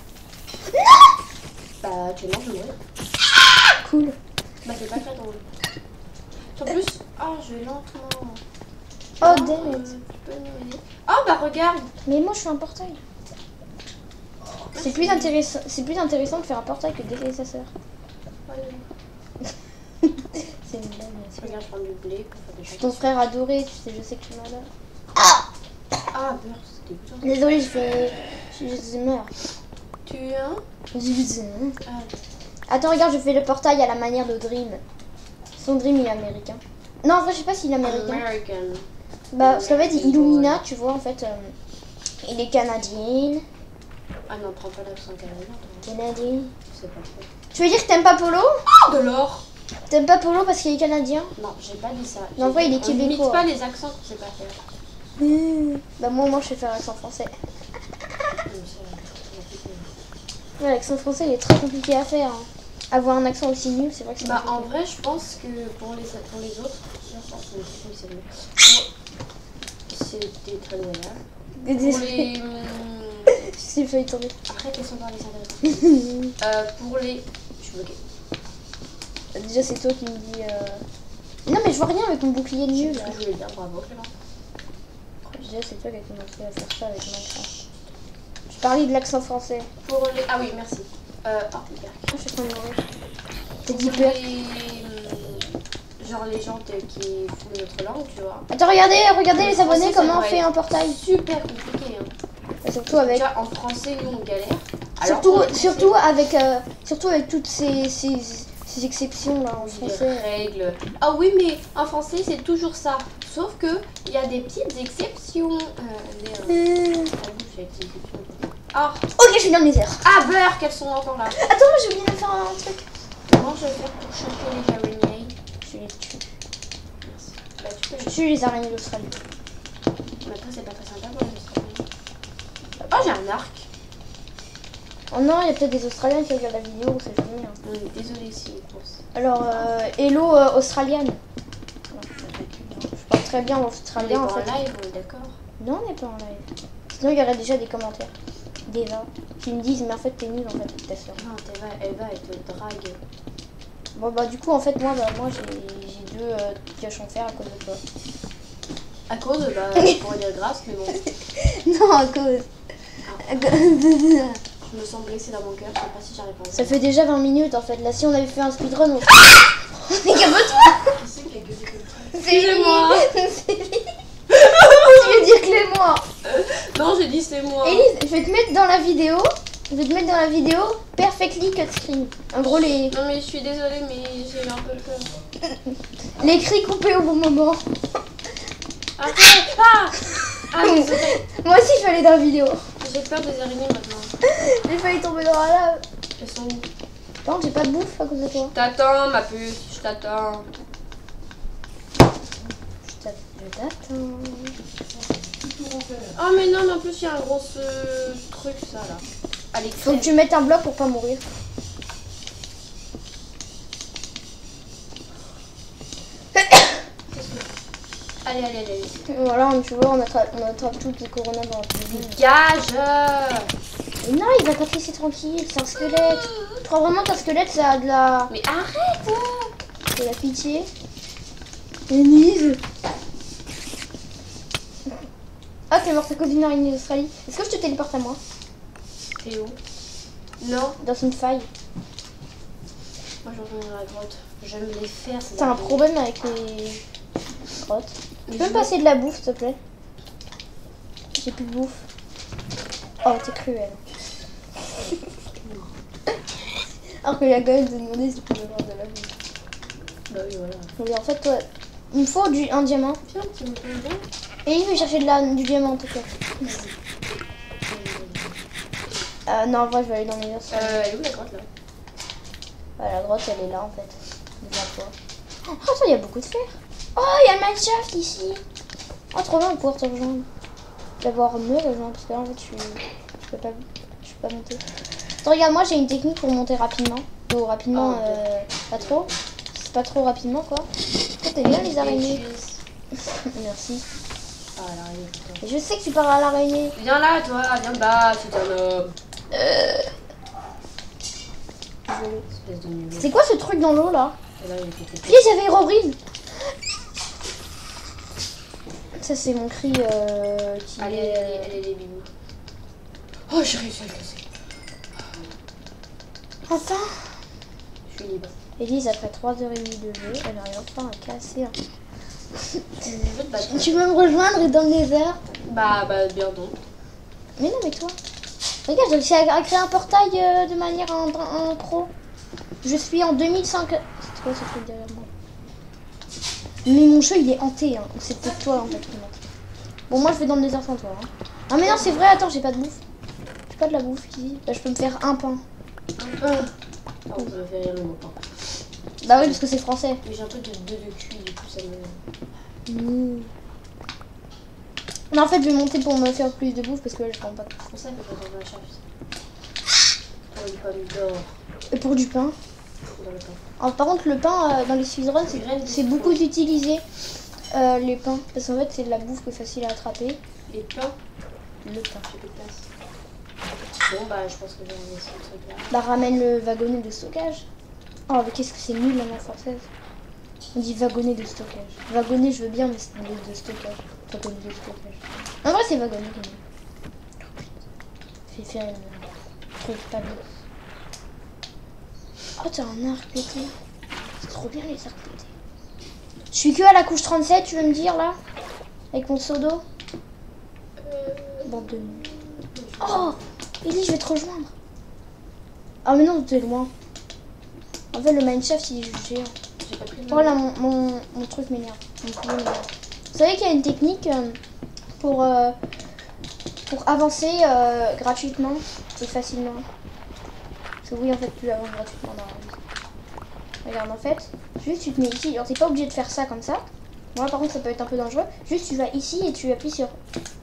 Bah, tu es mort, je vais mourir. Cool. Bah, c'est pas très drôle. En plus, oh, je vais lentement. Oh, Ah, damn euh, it. tu peux nous aider? Oh, bah, regarde. Mais moi, je suis un portail. C'est plus intéressant, c'est plus intéressant de faire un portail que de décaler sa sœur. Ouais. C'est une blague, bien sûr. Regarde, je prends du blé pour faire des Je suis choses. ton frère adoré, tu sais, je sais que tu m'adores. Ah, beurre, c'était dégoûtant. Désolée, je fais. Je, je meurs. Tu es un? Je- Ah, Attends, regarde, je fais le portail à la manière de Dream. Son Dream, il est américain. Non, en vrai, je sais pas s'il est américain. American. Bah, parce qu'en fait, Illumina, tu vois, en fait, euh, il est canadien. Ah non, prends pas l'accent canadien. toi. Canadien. C'est pas faux. Tu veux dire que t'aimes pas Polo? De l'or. T'aimes pas Polo parce qu'il est canadien? Non, j'ai pas dit ça. Non, en J'ai vrai, dit, il est on limite québécois. pas les accents qu'on sait pas faire. Bah, moi, moi, je sais faire l'accent français. Comme ça, Ouais, l'accent français, il est très compliqué à faire. hein. Avoir un accent aussi nul, c'est vrai que c'est Bah, en compliqué. vrai, je pense que pour les, pour les autres, je pense que oui, c'est mieux. Pour- C'était très loyal. Pour les. hum, Je sais failli tomber. Arrête, laisse-moi parler, ça intéressant. euh, Pour les. Je suis bloquée. Déjà, c'est toi qui me dis. Euh... Non, mais je vois rien avec mon bouclier de Je sais nul. plus là. ce que je voulais dire, bravo Clément. Déjà, c'est toi qui as commencé à faire ça avec Minecraft. Je parlais de l'accent français. Pour les. Ah oui, merci. Euh, oh, hyper. Ah, je suis en train de mourir. T'as dit Pour peur. les. hum, genre les gens qui font notre langue, tu vois. Attends, regardez, regardez Le les abonnés, français, ça comment on doit fait être un portail. Super compliqué. Hein. Et surtout avec, Déjà en français, nous on galère. Alors, surtout, en français, surtout avec, euh, surtout avec toutes ces, ces, ces exceptions là en les français. règles. Ah oui, mais en français c'est toujours ça. Sauf que il y a des petites exceptions. Euh, merde. Hum. Ah oui, j'ai des exceptions. Ah, Ok, je suis dans les airs. ah beurre, qu'elles sont encore là. Attends, moi j'ai oublié de faire un truc. Comment je vais faire pour choper les araignées? Je les tue. Merci. Bah tu peux. Je tue les araignées d'Australie. Mais après c'est pas très sympa pour les Australiens. Oh j'ai un arc. Oh non, il y a peut-être des Australiens qui regardent la vidéo, c'est jamais. Hein. On est désolé si les courses. Alors, euh, hello euh, australienne. Non, je parle très bien On est australien pas en en fait. live, on est d'accord. Non, on n'est pas en live. Sinon, il y aurait déjà des commentaires. D'Eva qui me disent, mais en fait, t'es nul en fait, avec ta soeur. Non, Eva, Eva elle te drague. Bon, bah, du coup, en fait, moi, bah, moi j'ai j'ai deux euh, pioches en fer à cause de toi. À cause, bah, je pourrais dire grâce, mais bon. Non, à cause. À cause. Je me sens blessée dans mon cœur, je sais pas si j'arrive à. Ça fait déjà vingt minutes en fait. Là, si on avait fait un speedrun, on. Mais calme-toi. Qui c'est qui a gueulé comme ça? C'est moi. C'est lui. Tu veux dire que c'est moi. Non, j'ai dit c'est moi. Élise, je vais te mettre dans la vidéo. Je vais te mettre dans la vidéo perfectly cut screen. En gros, les, Non, mais je suis désolée, mais j'ai eu un peu peur. les cris coupés au bon moment. Arrête pas. Ah, désolée. Moi aussi, je vais aller dans la vidéo. J'ai peur des araignées maintenant. J'ai failli tomber dans la lave. Elles sont où? Par contre, j'ai pas de bouffe à cause de toi. Je t'attends, ma puce, je t'attends. Je t'a- je t'attends. Oh, mais non, mais en plus, il y a un gros euh, truc, ça là. Allez, Faut que crève. tu mettes un bloc pour pas mourir. Allez, allez, allez. Voilà, tu vois, on attrape, on attrape toutes les coronas dans la cuisine. Gage. Mais non, il va pas te laisser tranquille, c'est un squelette. Tu crois vraiment qu'un squelette, ça a de la, Mais arrête. de la pitié? Élise. Ah, t'es morte à cause d'une araignée d'Australie. Est-ce que je te téléporte à moi? T'es où? Non. Dans une faille. Moi, je retourne dans la grotte. Je vais me les faire. ces T'as un araignées. problème avec les grottes. Tu Mais peux me je- passer de la bouffe, s'il te plaît? J'ai plus de bouffe. Oh, t'es cruel. Alors que la gueule de demander si tu peux avoir de la bouffe. Bah oui, voilà. Mais en fait, toi, il me faut du, un diamant. Tiens, tu me fais bien. Et il veut chercher de la, du diamant en tout cas. Euh, non, en vrai, je vais aller dans mes os. Euh, elle est où la grotte là? Ah, la grotte, elle est là en fait. Devant toi. Oh, attends, il y a beaucoup de fer. Oh, il y a le mineshaft ici. Oh, trop bien de pouvoir te rejoindre. D'avoir mieux rejoindre parce que là, en fait, je suis. Je peux pas. Je peux pas monter. Attends, regarde, moi j'ai une technique pour monter rapidement. Ou rapidement, Oh, euh, pas trop. C'est pas trop rapidement quoi. Toi, t'es bien les araignées. Merci. Ah, l'araignée, putain. Et je sais que tu parles à l'araignée. Viens là, toi, viens me battre, c'est un homme. Désolée. Espèce de nul. C'est quoi ce truc dans l'eau là? Et là, il fait péter. Yes, il y avait Herobrine. Ça c'est mon cri euh, qui Allez, est... allez, allez, allez, les bibous. Oh, j'ai réussi à le casser. Enfin, Je suis libre. Élise, après trois heures trente de jeu, elle arrive enfin à casser. un- Tu veux te battre? Tu veux me rejoindre dans les airs? Bah, bah, bien donc. Mais non, mais toi. Regarde, j'ai réussi à, à créer un portail euh, de manière en, en pro. Je suis en deux mille cinq. C'est quoi ce truc derrière moi? Mais mon jeu il est hanté, hein. C'est peut-être toi en fait qui m'hante. Bon, moi je vais dans le désert sans toi. Hein. Ah, mais non, c'est vrai, attends, j'ai pas de bouffe. J'ai pas de la bouffe ici. Bah, je peux me faire un pain. Ah, ça me fait rire le mot pain. Bah oui, parce que c'est français. Mais j'ai un truc de deux de cuit, du coup, ça me. Mmh. Mais en fait, je vais monter pour me faire plus de bouffe parce que là, je prends pas. C'est pour ça que je dans la chasse. Pour une pomme d'or Et pour du pain. dans le pain. Alors, par contre, le pain euh, dans les speedruns, c'est- Graines de c'est beaucoup utilisé. Euh, les pains. Parce qu'en fait, c'est de la bouffe qui est facile à attraper. Les pains, Le pain. j'ai plus de place. Bon, bah, je pense que je vais laisser ce truc là. Bah, ramène le wagonnet de stockage. Oh, mais qu'est-ce que c'est nul la langue française. On dit wagonnet de stockage. Wagonnet, je veux bien, mais c'est de, de stockage. Wagonnet de stockage. En vrai, c'est wagonnet quand même. Fais faire un truc pas bien. Oh, t'as un arc pété. C'est trop bien les arcs pétés. Je suis que à la couche trente-sept, tu veux me dire là? Avec mon seau d'eau. Bande de... Oh Ellie, je vais te rejoindre. Ah mais non, t'es loin. En fait, le mineshaft, il est juste géant. J'ai pas pris le Voilà, mon, mon, mon truc m'énerve. Mon poulet m'énerve. Vous savez qu'il y a une technique euh, pour, euh, pour avancer euh, gratuitement et facilement. Parce que oui, en fait, tu avances gratuitement dans la vie. Regarde, en fait, juste tu te mets ici. Alors, t'es pas obligé de faire ça comme ça. Moi, par contre, ça peut être un peu dangereux. Juste, tu vas ici et tu appuies sur...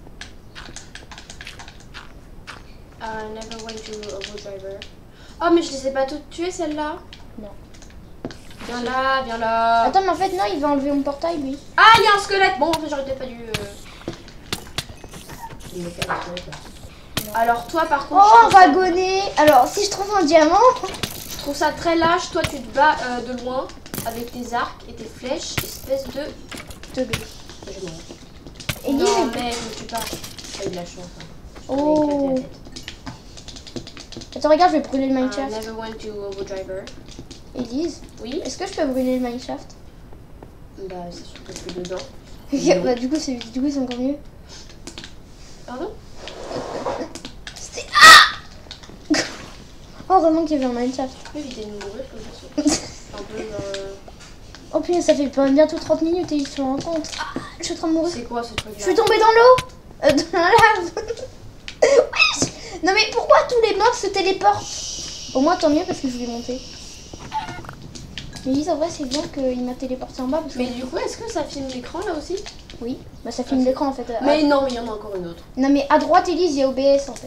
I never went to a Ovo Driver. Oh, mais je les ai pas toutes tuées, celles-là. Non. Viens là, viens là. Attends, mais en fait, non, il va enlever mon portail, lui. Ah, il y a un squelette. Bon, en fait, j'aurais peut-être pas dû... Euh... Il me fait un squelette, là. Alors, toi, par contre... Oh, je trouve ça- wagonné. Alors, si je trouve un diamant... Je trouve ça très lâche. Toi, tu te bats euh, de loin avec tes arcs et tes flèches. Espèce de... Teubé. Je m'en vais. Et lui, Non, il- mec, ne tue pas. T'as eu de la chance. Hein. Je t'en ai Oh. éclaté la tête. Attends, regarde, je vais brûler le I mineshaft. never went to Ovo Driver. Elise, Oui. est-ce que je peux brûler le mineshaft? Bah, c'est sûr que je suis dedans. Bah, du coup, c'est du coup, c'est encore mieux. Pardon? C'était... Ah Oh, vraiment qu'il y avait un mineshaft. Je peux éviter de mourir comme ça. C'est un peu euh... Oh putain, ça fait pas- bientôt trente minutes et ils se rendent compte. Ah, je suis en train de mourir. C'est quoi ce truc Je là? suis tombée dans l'eau. Euh, dans la lave. Wesh. Non mais pourquoi tous les mobs se téléportent? Au moins tant mieux parce que je vais monter. Mais Elise, en vrai, c'est bien qu'il m'a téléporté en bas parce que... Mais du coup, est-ce que ça filme l'écran là aussi? Oui, bah ça filme l'écran en fait. Mais non, mais il y en a encore une autre. Non mais à droite, Elise, il y a O B S en fait.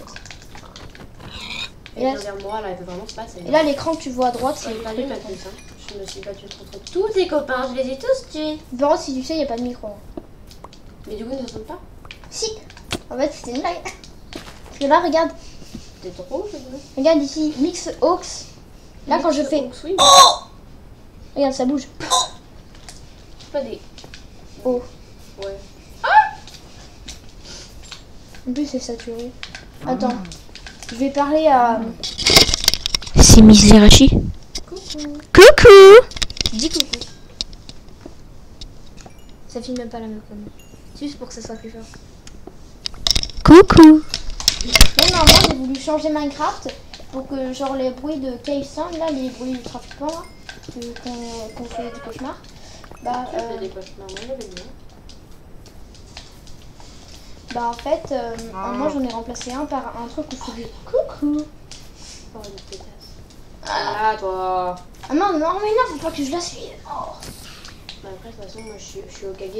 Et Et là- derrière moi, là, elle peut vraiment se passer. Et là, l'écran que tu vois à droite, c'est J'ai le pas truc. lu ma plus, hein. Je me suis battue contre tous tes copains, je les ai tous tués. Par contre, si tu sais, il n'y a pas de micro. hein. Mais du coup, ils ne s'entendent pas. Si. En fait, c'était une blague. Parce que là, regarde. T'es trop, je veux. Regarde ici, mix aux. Là, quand je Mix fais... aux, oui. Regarde, ça bouge. C'est pas des. Oh. Ouais. En plus, c'est saturé. Attends. Je vais parler à... C'est Miss Zerachi. Coucou. Coucou. Dis coucou. Ça filme même pas la même comme. Juste pour que ça soit plus fort. Coucou. Mais normalement, j'ai voulu changer Minecraft pour que genre les bruits de Cave Sound, là, les bruits du trafiquant, là, que- qu'on qu'on fait des cauchemars. Bah, Tu fais euh, des cauchemars, moi j'avais dit. bah en fait, euh, moi j'en ai remplacé un par un truc où je faisais coucou. Oh, une pétasse. Ah, toi. Ah non, non, mais non, faut pas que je la suive. Oh. Bah, après, de toute façon, moi je suis, je suis au Kage.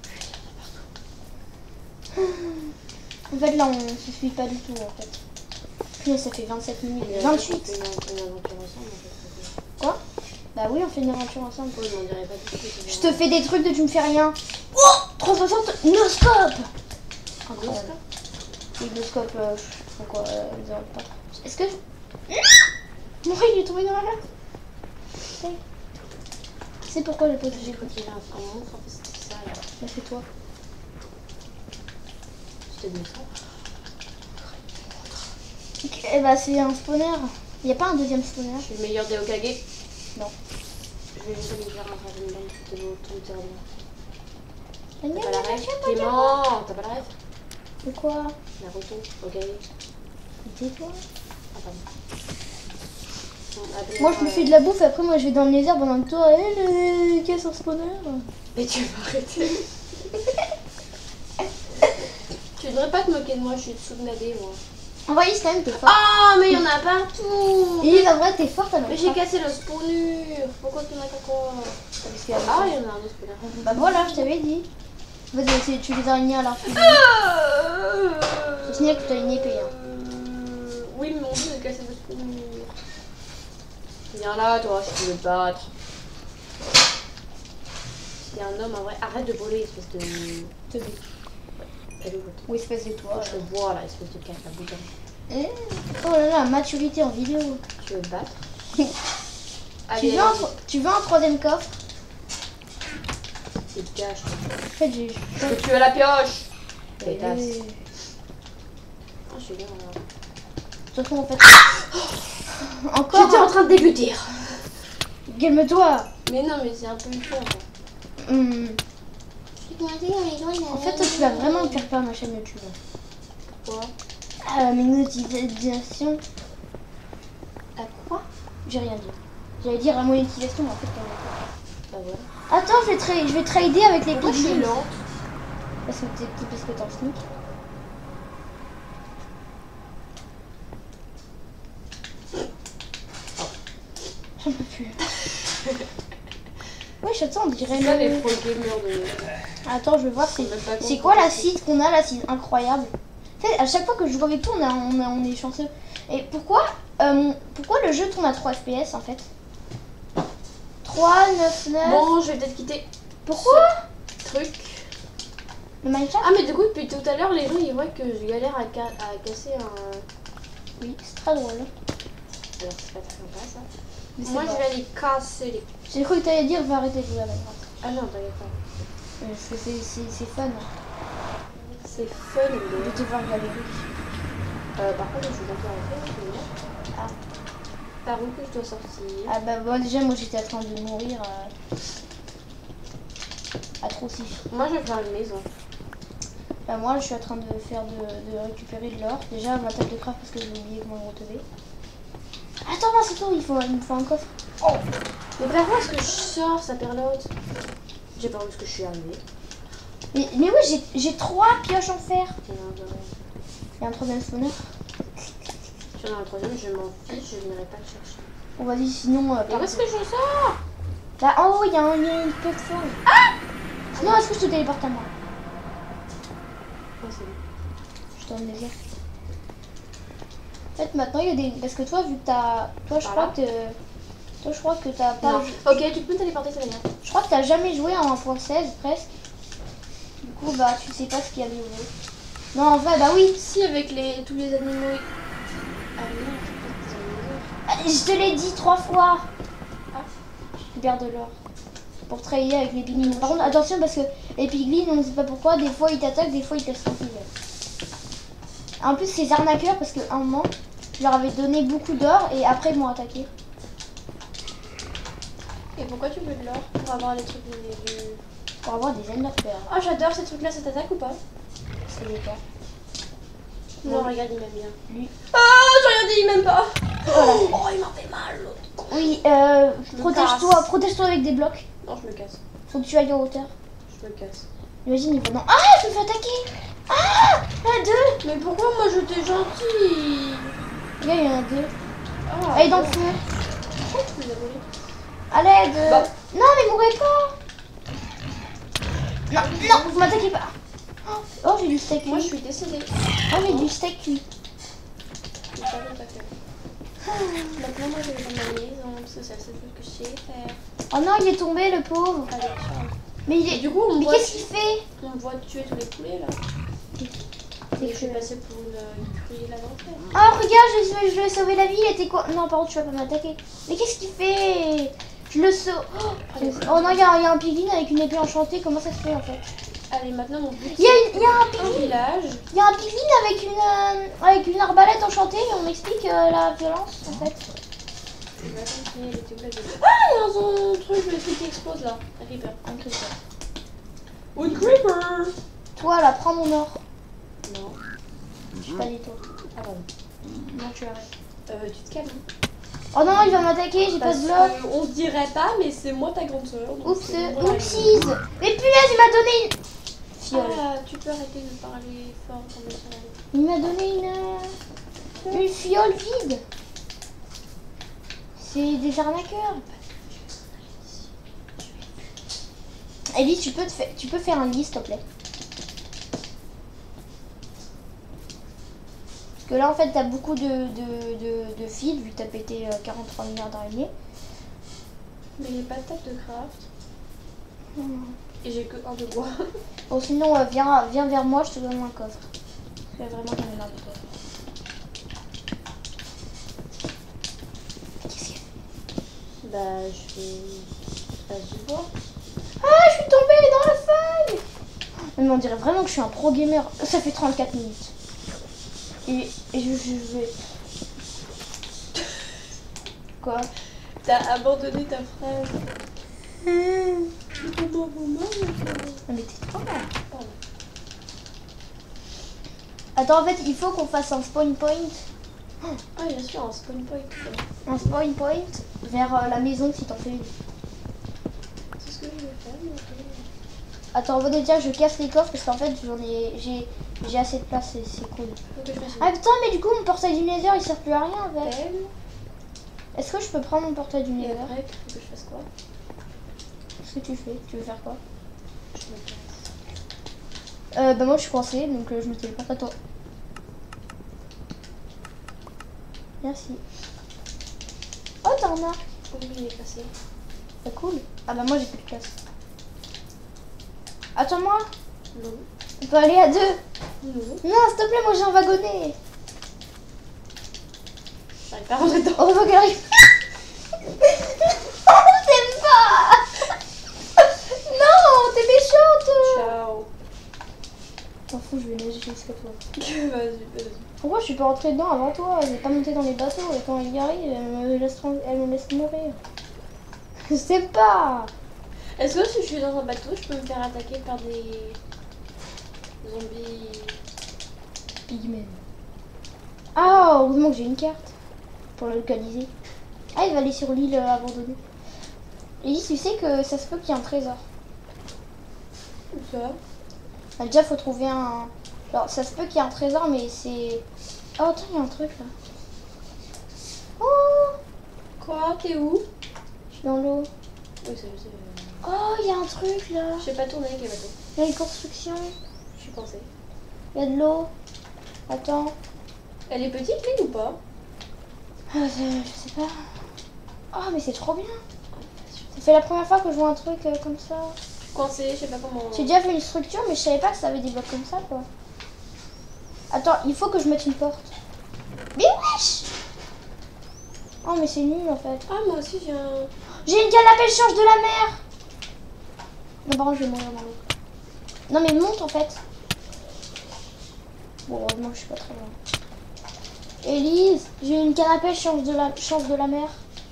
En fait, là, on se suit pas du tout, en fait. Puis ça fait vingt-sept minutes. Mais vingt-huit. on fait une, une aventure ensemble en fait. Quoi? Bah oui, on fait une aventure ensemble. Oh, je m'en dirais pas du tout. Je te fais des trucs de tu me fais rien. Oh trois cent soixante no-scope. Un gros scope. Oui, no-scope, euh, je sais pas quoi, euh, ils auraient pas. Est-ce que je... Mon il est tombé dans la lave. C'est pourquoi j'ai pas J'ai cru qu'il y avait un monstre, en fait c'était ça là. Bah c'est toi. C'était de ça. Ok, eh bah c'est un spawner. Il n'y a pas un deuxième spawner? Je suis le meilleur des Hokage. Non. Je vais juste aller faire un rêve une bande de l'eau, tout le T'as T'as pas la rêve? Clément, t'as pas la rêve? De quoi? Naruto, Hokage. Tais-toi. Ah pardon. Bon, appelle-moi, Moi je me fais de la bouffe, après moi je vais dans le nether pendant que toi, eh, le... qu'est-ce un spawner? Mais tu vas arrêter. Tu devrais pas te moquer de moi, je suis Tsunade moi. En vrai, quand même, t'es fort. Ah, mais il y en a partout. Et en vrai, t'es forte alors. Mais j'ai cassé le spawnur. Pourquoi tu n'as qu'à quoi? Parce qu'il y a- Ah, il y en a un autre spawner. Bah voilà, je t'avais dit. Vas-y, c'est- tu les as alignés à l'arc. C'est signé que tu as une épée. Hein. Euh, Oui, mais mon dieu, j'ai cassé le spawnur. Viens là, toi, si tu veux te battre. C'est un homme en vrai. Arrête de voler, espèce de. Te dis. Elle est où l'autre? Ou espèce de toi. Je te vois là, espèce de casse la bouton. Eh, oh là là, maturité en vidéo. Tu veux te battre? Tu Allez, veux, un, allez, tro- tu veux un troisième coffre? c'est le cache. En fait, j'ai. Je peux tuer la pioche. Pétasse. Eh. Ah, je suis bien là. De toute façon, en fait. Encore. J'étais en train de débuter. Calme-toi. Mais non, mais c'est un peu chiant. Hum, En fait, toi, tu vas vraiment me faire peur ma chaîne YouTube. Pourquoi? Ah, mes monétisations. À quoi? J'ai rien dit. J'allais dire la monétisation, mais en fait, pas. Bah voilà. Attends, je vais, tra je vais trader avec les Pourquoi je suis piglins. lente? Parce que t'es parce que t'es en sneak. J'en peux plus. Ouais, attends, on dirait C'est ça les le... pro gamers de... Attends, je vais voir, c'est On met pas c'est compte quoi que la c'est- site qu'on a là, c'est incroyable. Tu sais, à chaque fois que je joue avec toi, on, a, on, a- on est chanceux. Et pourquoi, euh, pourquoi le jeu tourne à trois F P S en fait? trois, neuf, neuf. Bon, je vais peut-être quitter Pourquoi ce truc. Le Minecraft? Ah mais du coup depuis tout à l'heure les gens ils voient que je galère à, ca à casser un... Oui, c'est très drôle. Alors c'est pas très sympa ça. Mais c'est Moi je vrai. vais aller casser les... J'ai cru que t'allais dire va arrêter de jouer à Minecraft. Ah non t'inquiète pas. Parce que c'est- c'est c'est fun C'est fun de de... te voir galérer. Euh, par contre je suis un peu arrêtée. Ah. Par où que je dois sortir? Ah bah bon, déjà moi j'étais en train de mourir euh, à trop si. Moi je vais faire une maison. Bah moi je suis en train de faire de, de récupérer de l'or. Déjà ma table de craft parce que j'ai oublié comment le relever. Attends, non, c'est tout, il faut, il me faut un coffre. Oh. Mais par où est-ce que je sors sa perlote? J'ai pas où est-ce que je suis arrivée. Mais, mais oui, j'ai- j'ai trois pioches en fer. Et là, bah, Il y a un troisième spawner. je suis dans la troisième, je m'en fiche, je n'irai pas le chercher. Bon vas-y, sinon... Euh, Mais où est-ce que je sors? Là en haut, il y, a un- il y a une plateforme. Ah non, est-ce que je te téléporte à moi? Oh, c'est bon. Je te donne les airs. En fait, maintenant, il y a des... Parce que toi, vu que t'as... Toi, je crois Voilà. que... Toi, je crois que t'as pas... Non. Ok, tu peux me téléporter, ça va bien. Je crois que t'as jamais joué en un point seize, presque. Du coup, bah, tu sais pas ce qu'il y avait au jeu. Non, en vrai, bah oui. Si, avec les, tous les animaux. Ah non, Ah, je te l'ai dit trois fois. Ah. Je perds de l'or. Pour travailler avec les piglins. Par contre, attention, parce que les piglins, on ne sait pas pourquoi, des fois ils t'attaquent, des fois ils te laissent tranquille. En plus, c'est arnaqueurs parce qu'à un moment, je leur avais donné beaucoup d'or et après ils m'ont attaqué. Et pourquoi tu veux de l'or? Pour avoir les trucs du... Pour avoir des ender pearls. Oh, j'adore ces trucs-là, ça t'attaque ou pas? C'est des cas. Non, regarde, il m'aime bien. Lui. Ah, j'ai rien dit, il m'aime pas. Voilà. Oh, il m'a fait mal, l'autre con. Oui, euh, Je me protège-toi, casse. protège-toi avec des blocs. Non, je me casse. Faut que tu ailles en hauteur. Je me casse. Imagine, il va non. Ah, je me fais attaquer. Ah, il y en a deux. Mais pourquoi moi j'étais gentille? Regarde, il y en a deux. Ah, Allez dans le bon. feu. Pourquoi tu les as volés? À l'aide. Bah. Non, mais mourrez pas. Non, non, vous m'attaquez pas. Oh, j'ai du steak Moi je cuit. suis décédée. Oh, j'ai du steak cuit. Je vais pas m'attaquer. Maintenant, moi je vais dans ma maison parce que c'est la seule chose que je sais faire. Oh non, il est tombé, le pauvre. Allez, ciao. Mais il Et est... du coup, on me Mais voit, qu'est-ce qu'il fait? on me voit tuer tous les poulets là. Et je suis passée pour une, une curie là d'enfer. Oh, regarde, je, je lui ai sauvé la vie. Il était quoi? Non, par contre, tu vas pas m'attaquer. Mais qu'est-ce qu'il fait? Je le sauve. Oh, je- oh non, il y, a il y a un piglin avec une épée enchantée. Comment ça se fait en fait? Allez, maintenant mon but Il y a, une- il y a un c'est un piglin. village. Il y a un piglin avec une, euh, avec une arbalète enchantée et on m'explique euh, la violence en fait. Je vais continuer, elle était où la vidéo? Ah, il y a un truc, le truc qui explose là. Un creeper. Un creeper. Une creeper. Toi là, prends mon or. Non. Je pas dit toi. Ah pardon. Non, tu arrêtes. Euh, tu te calmes. Oh non, il va m'attaquer, j'ai pas Parce de bloc. que on se dirait pas, mais c'est moi ta grande sœur. donc Oups, c'est moi la oupsies. Mais punaise, il m'a donné une fiole. Ah, tu peux arrêter de parler fort comme ça. Il m'a donné une, euh, une fiole vide. C'est des arnaqueurs. Ellie, tu peux, te fa- tu peux faire un lit, s'il te plaît. Parce que là, en fait, t'as beaucoup de, de, de, de feed, vu que t'as pété euh, quarante-trois milliards d'araignées. Mais il n'y a pas de table de craft. Hmm. Et j'ai que un de bois. Bon, sinon, euh, viens, viens vers moi, je te donne un coffre. Parce que vraiment, j'en ai marre de toi. Qu'est-ce qu'il y a? Bah, je vais. Bah, du bois. Ah, je suis tombée dans la feuille. Mais on dirait vraiment que je suis un pro gamer. Ça fait trente-quatre minutes. Et, et je, je vais... Quoi? T'as abandonné ta fraise. Comment vous Non mais t'es trop mal. Pardon. Attends, en fait, il faut qu'on fasse un spawn point. Ah, bien sûr, un spawn point. Un spawn point vers euh, la maison si t'en fais une. C'est ce que je vais faire. Mais... Attends, on va déjà je casse les coffres parce qu'en fait j'en ai j'ai j'ai assez de place et c'est cool. Faut que je fasse une Ah putain mais du coup mon portail du Nether il sert plus à rien avec. belle. Est-ce que je peux prendre mon portail du Et Nether? après, faut que je fasse quoi? Qu'est-ce que tu fais? Tu veux faire quoi? Je me casse. Euh bah moi je suis coincée donc euh, je me téléporte à toi. Merci. Oh t'en as. Oui, il est cassé. C'est cool. Ah bah moi j'ai plus de place. Attends-moi. Non. On peut aller à deux. Non. Non s'il te plaît moi j'ai un wagonnet. J'arrive pas à rentrer dedans. Oh faut qu'elle arrive. T'aimes pas. Non t'es méchante. Ciao. M'en fous je vais nager jusqu'à toi. Vas-y, vas-y. Pourquoi je suis pas rentrée dedans avant toi? Elle n'est pas montée dans les bateaux et quand elle y arrive elle me laisse, elle me laisse mourir. Je sais pas. Est-ce que si je suis dans un bateau, je peux me faire attaquer par des zombies? Pigmen. Ah, heureusement que j'ai une carte pour la localiser. Ah, il va aller sur l'île euh, abandonnée. Et tu sais que ça se peut qu'il y ait un trésor. Où ça? Ah, déjà, faut trouver un. Alors, ça se peut qu'il y ait un trésor, mais c'est. Oh, attends, il y a un truc là. Oh, Quoi? T'es où? je suis dans l'eau. Oui, c'est c'est- Oh, il y a un truc là. Je sais pas tourner avec les bateaux. Il y a une construction. Je suis coincée. Il y a de l'eau. Attends. Elle est petite, l'île ou pas? Ah, je, je sais pas. Oh, mais c'est trop bien. Ça fait la première fois que je vois un truc euh, comme ça. Je suis coincée, je sais pas comment. J'ai déjà fait une structure, mais je savais pas que ça avait des blocs comme ça, quoi. Attends, il faut que je mette une porte. Mais wesh! Oh, mais c'est nul, en fait. Ah, moi aussi j'ai un. J'ai une canne à pêche change de la mer! Non, par contre, je vais mourir dans l'eau. Non, mais monte, en fait. Bon, heureusement que je suis pas très loin. Élise, j'ai une canne à pêche change de la, change de la mer.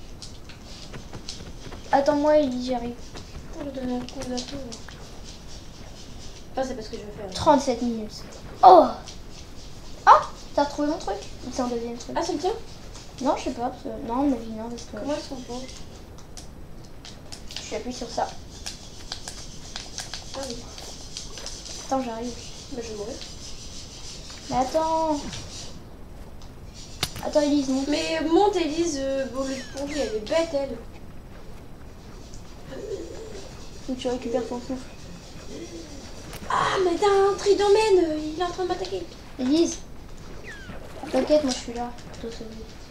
Attends-moi, Élise, j'y arrive. Je vais donner un coup d'assaut. Enfin, c'est pas ce que je veux faire. trente-sept minutes. Oh! Ah! T'as retrouvé mon truc? Ou c'est un deuxième truc? Ah, c'est le tien? Non, je sais pas. Parce que... Non, ma vie, non, parce que Comment est-ce qu'on peut? je appuie sur ça. Ah oui. Attends, j'arrive. Bah, je vais mourir. Mais attends. Attends, Elise, monte. Mais monte, Elise, euh, bon, le pourri, elle est bête, elle. Faut que tu récupères ton souffle. Ah, mais t'as un tridomène, euh, il est en train de m'attaquer. Elise, t'inquiète, moi je suis là pour te sauver.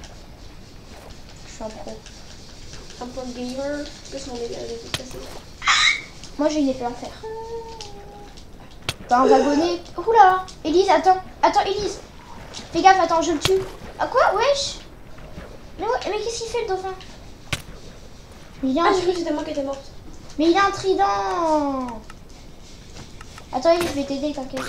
Je suis un pro. Un point de gamer, plus mon délire est passé. Moi j'ai une épée en fer. T'as un wagonnet. Oula! Elise, attends. Attends, Elise. Fais gaffe, attends, je le tue. Ah quoi? Wesh! Mais, ouais, mais qu'est-ce qu'il fait le dauphin? Il y a un Ah, j'ai cru trident. que c'était moi qui étais morte. Mais il a un trident. Attends, Elise, je vais t'aider, t'inquiète.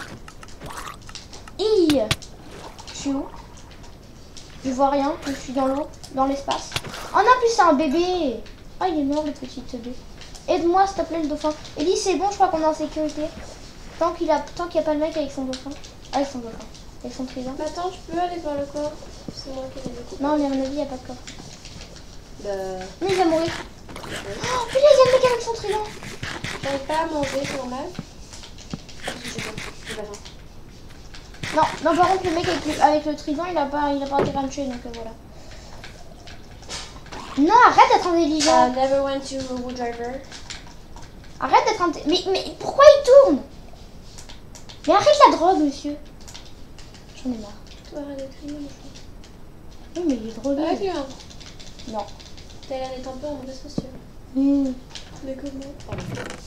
Hi! Je suis où? Je vois rien, je suis dans l'eau, dans l'espace. Oh non, en plus c'est un bébé. Ah, il est mort le petit bébé. Aide-moi s'il te plaît le dauphin. Elise, c'est bon, je crois qu'on est en sécurité. Tant qu'il a, tant qu'il n'y a pas le mec avec son dauphin. Ah, avec son dauphin. Avec son trident. Mais attends, je peux aller voir le corps. C'est moi qui l'ai découpé. Non, mais à mon avis, il n'y a pas de corps. Bah, Mais il va mourir. Oh, putain, il y a le mec avec son trident. j'arrive pas à manger, c'est normal. Parce que j'ai pas, j'ai pas faim. Non, non, par contre, le mec avec le, avec le trident, il a pas, il a pas intérêt à me tuer, donc euh, voilà. Non, arrête d'être intelligent. Uh, never went to a wood driver. Arrête d'être intelligent. Mais, mais pourquoi il tourne? Mais arrête la drogue, monsieur. J'en ai marre. Toi, arrête de crier, mon frère. Oui, mais il est drogué. Ah, bien. Non. T'as l'air d'être un peu en mauvaise posture. Mmh. Mais comment? Pardon.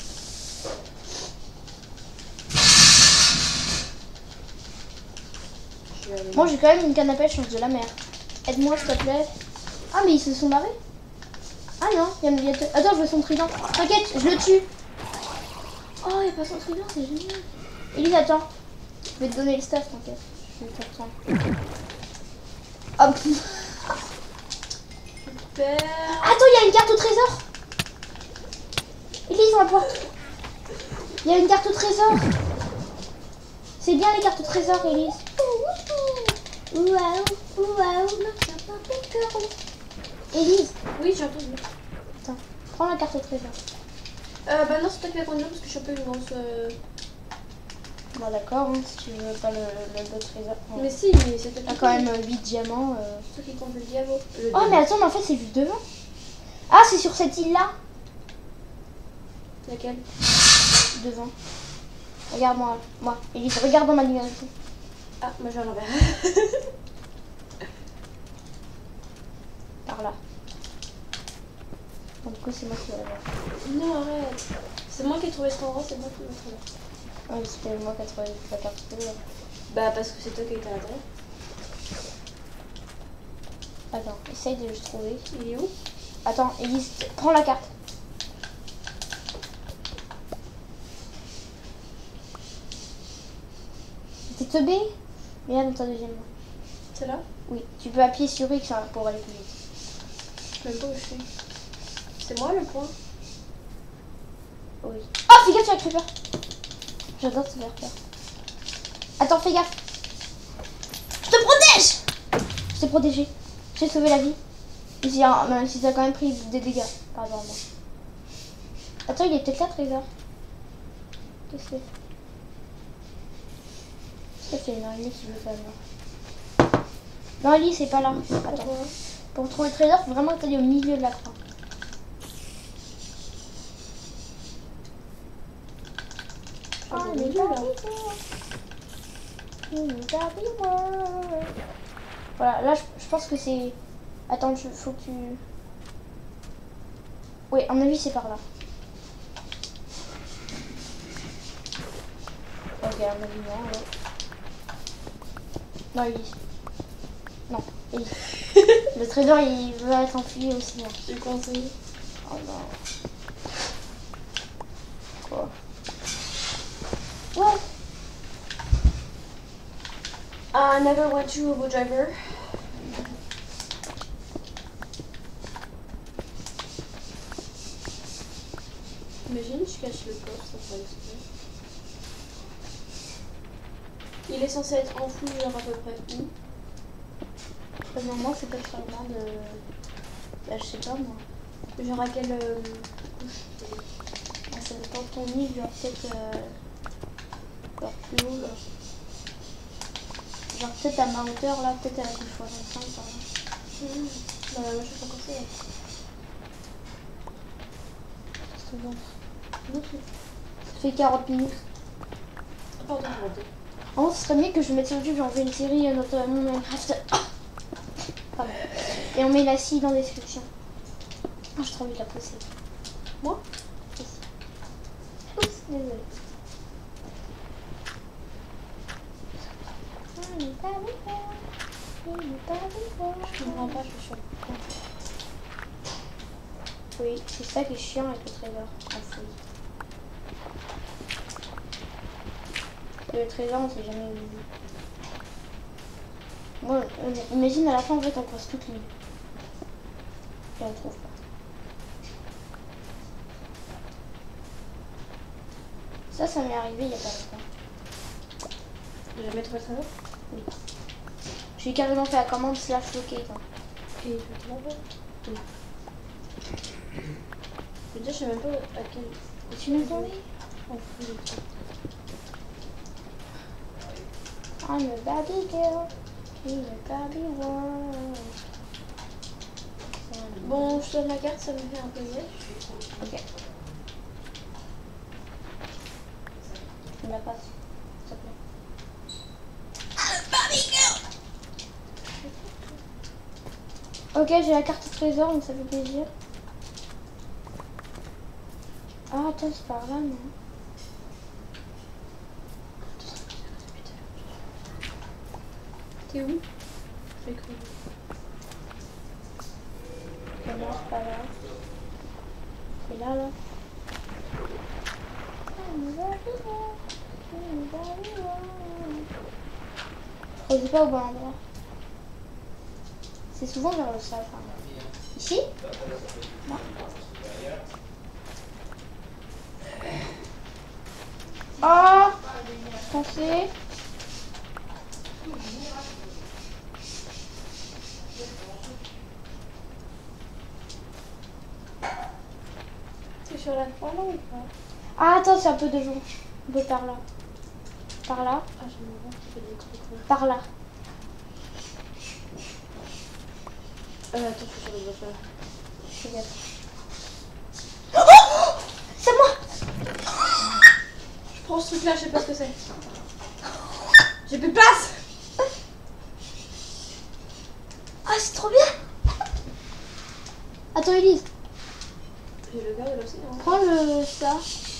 Je vais aller. Moi, j'ai quand même une canne à pêche change de la mer. Aide-moi, s'il te plaît. Ah, mais ils se sont barrés. Ah non, il y a, il y a... Attends, je veux son trident. T'inquiète, je le tue. Oh, il n'y a pas son trident, c'est génial. Elise, attends. Je vais te donner le staff, t'inquiète. Je vais faire ça. Hop. Super. Attends, il y a une carte au trésor. Élise, on la porte. Il y a une carte au trésor. C'est bien les cartes au trésor, Élise. Waouh, waouh, Élise, Oui, j'ai entendu. attends, prends la carte au trésor. Euh, bah non, c'est toi qui vas conduire parce que je suis un peu une grosse. Euh... Bon d'accord, hein, si tu veux pas le, le, le trésor. Bon. Mais si, mais c'est toi T'as qui quand conduis. même huit diamants. Euh... C'est toi qui conduis le diamant. Le Oh diamant. mais attends, mais en fait c'est juste devant. Ah, c'est sur cette île-là. Laquelle? Devant. Regarde-moi, moi. Élise, regarde dans ma navigation. Ah, moi j'ai à l'envers. Par là. Bon, du coup, c'est moi qui vais voir. Non, arrête. C'est moi qui ai trouvé cet endroit, c'est moi qui l'ai trouvé. Oui, c'était moi qui ai trouvé la carte au trésor. Bah, parce que c'est toi qui étais à l'intérieur. Attends, essaye de le trouver. Il est où? Attends, Élise, prends la carte. C'était B. Mais là, dans ta deuxième main. C'est là? Oui, tu peux appuyer sur X hein, pour aller plus vite. Je sais même pas où je suis. C'est moi le point? Oui. Oh, fais gaffe, tu as creeper. J'adore te faire peur. Attends, fais gaffe. Je te protège. Je t'ai protégé. J'ai sauvé la vie. Mais si, hein, même si t'as quand même pris des dégâts. Pardon, moi. Attends, il est peut-être là, trésor. Qu'est-ce que c'est? Qu'est-ce que c'est une araignée qui veut pas là? Non, Ellie, c'est pas là. Attends. Pour trouver le trésor, faut vraiment aller au milieu de la croix. Ah, au milieu là. Voilà, là je, je pense que c'est... Attends, il faut que tu... Oui, à mon avis c'est par là. Ok, à mon avis non. Ouais. Non, Elise. Non, Elise. Le trésor il veut être enfui aussi. Hein. Je conseille. Oh non. Quoi? Ouais. I never went to Uber driver. Imagine, je cache le corps, ça ferait exprès. Il est censé être enfoui genre à peu près où? Au moment c'est pas vraiment de... Bah, je sais pas moi. Genre à quelle euh, couche? Ah, ça dépend de ton niveau, genre peut-être... Euh... Genre plus haut là. Genre peut-être à ma hauteur là, peut-être à la couche soixante-cinq par là. Mmh. Bah moi je sais pas comment c'est. C'est bon. Ça fait quarante minutes. Pardon, je raté. En fait, ce serait mieux que je mette sur YouTube, j'en fais une série euh, notre mon Minecraft. Pardon. Et on met la scie dans la description. Oh, j'ai trop envie de la pousser. Moi? Oups, désolé. Je comprends pas, je suis sûre. Oui, c'est ça qui est chiant avec le trésor. Enfoui. Le trésor, on sait jamais où il est. Moi, on- imagine à la fin, en fait, on croise toute l'île. Et on trouve pas. Ça, ça m'est arrivé il y a pas longtemps. J'ai jamais trouvé le trésor? Oui. J'ai carrément fait la commande slash locate. Hein. Et je vais te l'envoyer. Oui. Je veux dire, je sais même pas à quel. Tu m'entends? Enfoui le truc. I'm a baby girl in a baby world. Bon, je donne la carte, ça me fait un peu mieux. Ok. Tu me la passes, s'il te plaît. Ok, j'ai la carte au trésor, donc ça fait plaisir. Ah, attends, c'est par là, non? T'es où? J'ai cru. Non, c'est pas là. C'est là, là. Creusez pas au bon endroit. C'est souvent vers le sol. Ici? Non. Ah, pensez. C'est sur la croix là ou pas? Ah, attends, c'est un peu de jour. Un peu par là. Par là. Ah, je me vois qu'il fait des croix. Par là. Euh, attends, je suis sur le boss là. Fais gaffe. Oh, c'est moi. Je prends ce truc là, je sais pas ce que c'est. J'ai plus de place. Ah, c'est trop bien. Attends, Elise. J'ai le gars de l'océan. Prends le ça.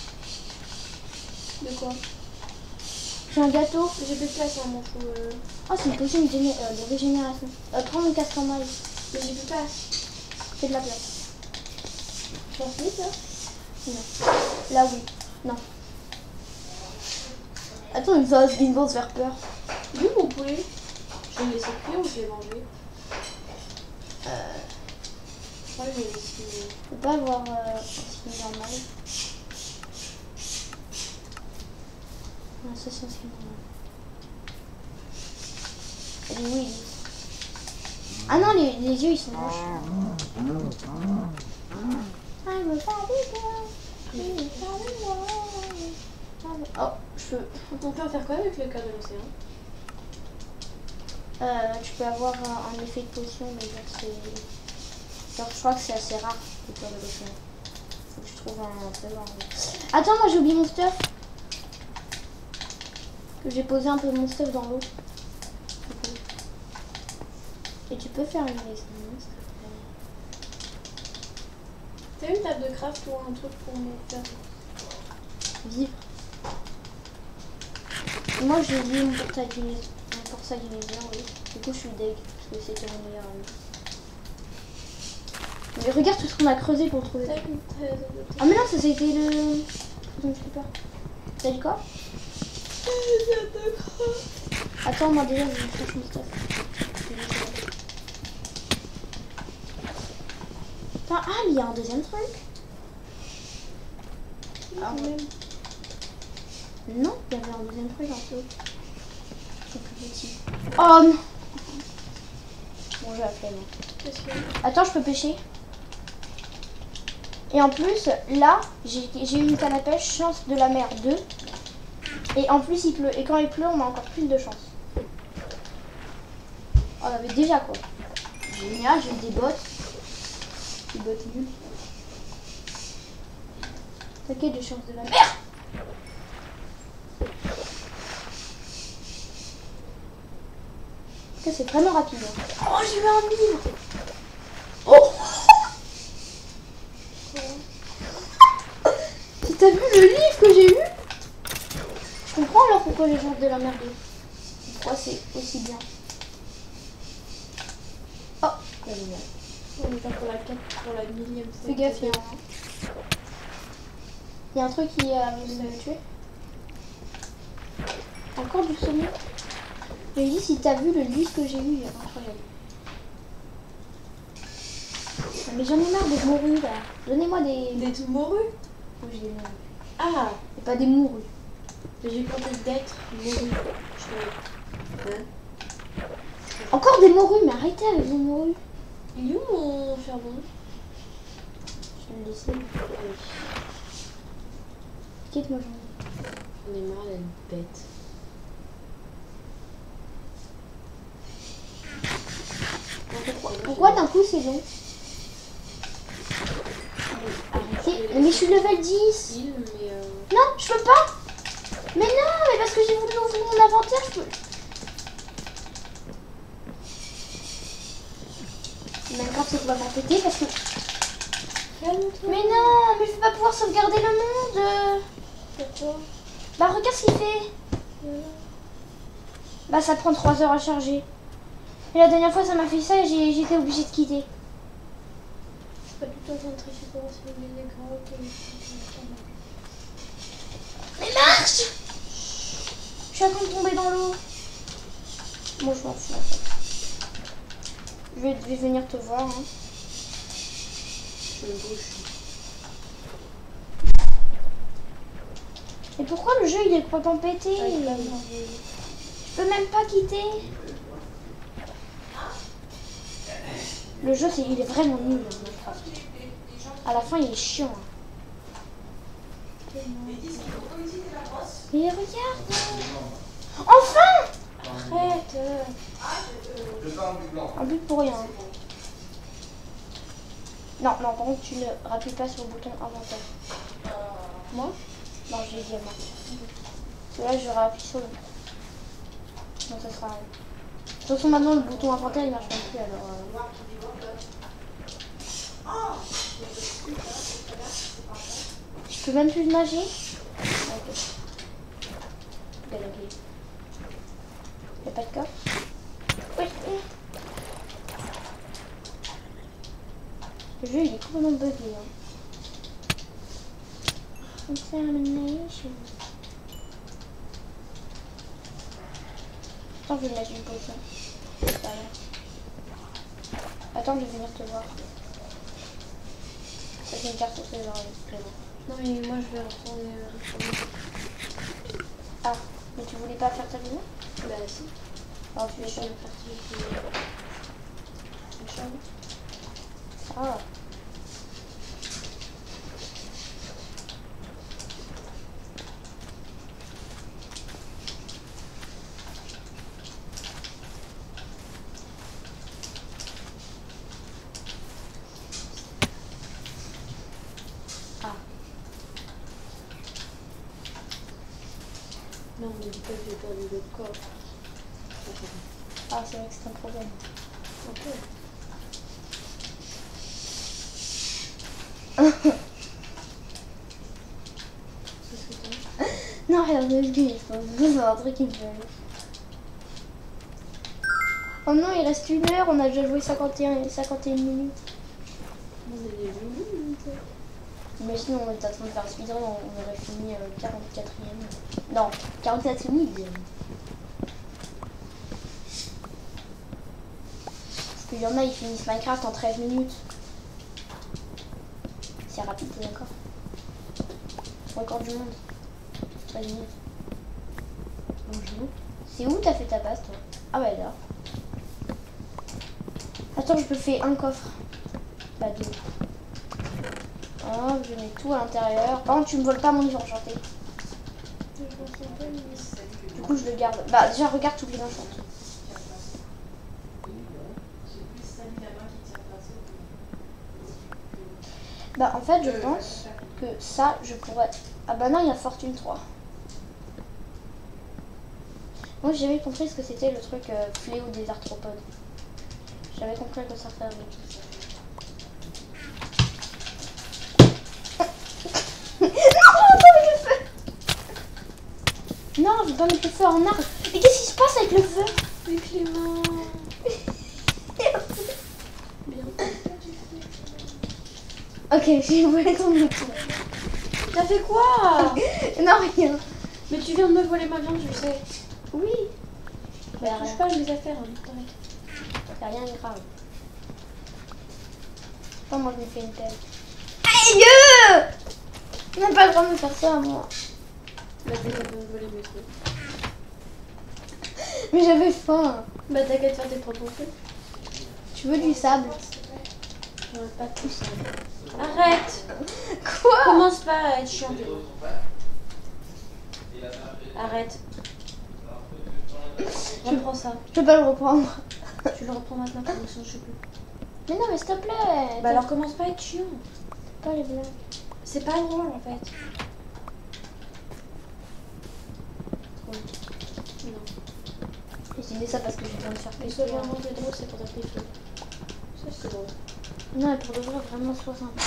De quoi? J'ai un gâteau. J'ai plus de place, hein, mon fou. Euh... Oh, c'est une potion de, géné euh, de régénération. Euh, prends mon casque en maille. Mais j'ai plus de place. Fais de la place. Tu m'en finis, ça? Non. Là, oui. Non. Attends, il va, il va se faire peur. D'où mon poulet? Je vais le laisser cuire ou je vais le manger? Euh, Ouais, je vais le laisser. je peux pas avoir euh, un skin normal. Non, ça c'est un skin normal. Elle est où, Elise? Ah non, les, les yeux ils sont moches. Ah, il me fait un bébé. Oh, je peux. On peut en faire quoi avec le cœur de l'océan? Euh, tu peux avoir un, un effet de potion, mais genre c'est. Genre, je crois que c'est assez rare le cœur de l'océan. Faut que je trouve un peu rare. Attends, moi j'ai oublié mon stuff. Que j'ai posé un peu mon stuff dans l'eau. Et tu peux faire une liste, s'il te plaît. T'as une table de craft ou un truc pour me faire Vivre. Moi j'ai oublié mon portail du mon portail du Nether, oui. Du coup je suis deg parce que c'était mon meilleur ami. Mais regarde tout ce qu'on a creusé pour trouver. T'as une table Ah mais non, ça c'était le. Donc je sais pas. T'as dit quoi? de craft. Attends, moi déjà je vais chercher mon stuff. Putain, ah il y a un deuxième truc. Ah ouais. Non, il y avait un deuxième truc en fait. C'est plus petit. Oh non. Bon, j'ai la flemme. Qu'est-ce que Attends, je peux pêcher. Et en plus, là, j'ai j'ai eu une canne à pêche, chance de la mer deux. Et en plus, il pleut. Et quand il pleut, on a encore plus de chance. On avait déjà quoi. Génial, j'ai eu des bottes. Des bottes nulles. T'inquiète, des chances de la mer. C'est vraiment rapide. Oh, j'ai eu un livre. Oh. T'as vu le livre que j'ai eu? Je comprends alors pourquoi les gens de la merde. Pourquoi c'est aussi bien. Oh, la lumière. on est pas pour la quatre, pour la millième fois. Fais gaffe, il y a un... Il y a un truc qui a vous a tué. Encore du sommet. Je lui dis si t'as vu le livre que j'ai lu, il est incroyable. Mais j'en ai marre des morues là. Donnez-moi des... Des tout morues? Oui, j'ai des morues. Ah, Et pas des morues. j'ai compté d'être morues. Je hein? Encore des morues, mais arrêtez avec vos morues. Il est où mon charbon? Je vais le laisser. Quitte-moi, j'en ai. On est marre d'être bête. Pourquoi, pourquoi d'un coup c'est long? Arrêtez. Mais je suis level dix. Il, mais euh... Non, je peux pas. Mais non, mais parce que j'ai voulu ouvrir mon inventaire, je peux. Minecraft c'est complètement pété parce que... Mais non, mais je vais pas pouvoir sauvegarder le monde. Pourquoi? Bah regarde ce qu'il fait. Bah ça prend trois heures à charger. Et la dernière fois ça m'a fait ça et j'étais obligée de quitter. Pas du tout en train de tricher pour essayer de les grottes. Mais marche. Je suis en train de tomber dans l'eau. Moi je m'en fous en fait. Je vais, je vais venir te voir. Hein. Je me bouge. Mais pourquoi le jeu il est pas pété? Ouais, Je peux même pas quitter. Le jeu c'est il est vraiment nul. À la fin il est chiant. Mais regarde. Enfin. Arrête. Un but pour rien. Non, non, par contre tu ne rappuies pas sur le bouton inventaire. Moi? Non, je l'ai dit à moi. Parce que là je rappuie sur le. Non, ça sera rien. De toute façon maintenant le bouton inventaire il marche même plus alors. Euh... Je peux même plus nager. Ok. Regarde la clé. Y'a pas de coffre? Oui. Le jeu il est complètement bugué. Hein. Examination. Attends, je vais mettre une potion. C'est pas rien. Attends, je vais venir te voir. Ça c'est une carte au trésor, c'est bon. Non mais moi je vais retourner. Euh, Ah, mais tu voulais pas faire ta vidéo? bah si. Alors tu Je es suis sûr. partie qui. Une chambre. Ah. Non, mais dis pas que j'ai perdu le corps. Ah, c'est vrai que c'est un problème. Ok. Qu'est-ce que t'as? Non, rien de lui, c'est un truc qui me fait rire. Oh non, il reste une heure, on a déjà joué cinquante et un, cinquante et une minutes. On est des minutes. Imagine, on était en train de faire un speedrun, on aurait fini euh, quarante-quatrième. Non, quarante-quatre mille. Parce qu'il y en a, ils finissent Minecraft en treize minutes. C'est rapide, t'es d'accord? Record du monde. treize minutes. Bonjour. C'est où t'as fait ta base, toi? Ah ouais, là. Attends, je peux faire un coffre. Bah, deux. Oh, je mets tout à l'intérieur. Par contre, tu me voles pas mon livre enchanté. Du coup, je le garde. Bah, déjà, regarde toutes les enchantes. Bah, en fait, je pense que ça, je pourrais... Ah bah non, il y a Fortune trois. Moi, j'ai jamais compris ce que c'était le truc euh, fléau des arthropodes. J'avais compris que ça servait. Non, je vais pas mettre le feu en arbre. Mais qu'est-ce qui se passe avec le feu? Mais Clément. Bien. Ok, j'ai volé ton bouton. T'as fait quoi? Non, rien. Mais tu viens de me voler ma viande, je sais. Oui. Bah, touche pas à mes affaires, hein. T'arrête. C'est rien de grave. Attends, moi je me fais une pelle. Aïe! Tu n'as pas le droit de me faire ça à moi. Bah, t'as qu'à me voler mes trucs. Mais j'avais faim. Bah, t'as qu'à te faire tes propres trucs. Tu veux du sable? J'aurais pas tout ça. Arrête! Quoi? Commence pas à être chiant. Arrête. Reprends ça. Je peux pas le reprendre. Tu le reprends maintenant, comme ça je sais plus. Mais non, mais s'il te plaît. Bah alors commence pas à être chiant. Pas les blagues. C'est pas drôle en fait. Oui. Non. J'ai dit ça parce que j'ai besoin de faire Mais péter. soit vraiment t'es drôle, c'est pour ta petite fille. Ça c'est drôle. Non, mais pour de vrai, vraiment sois sympa.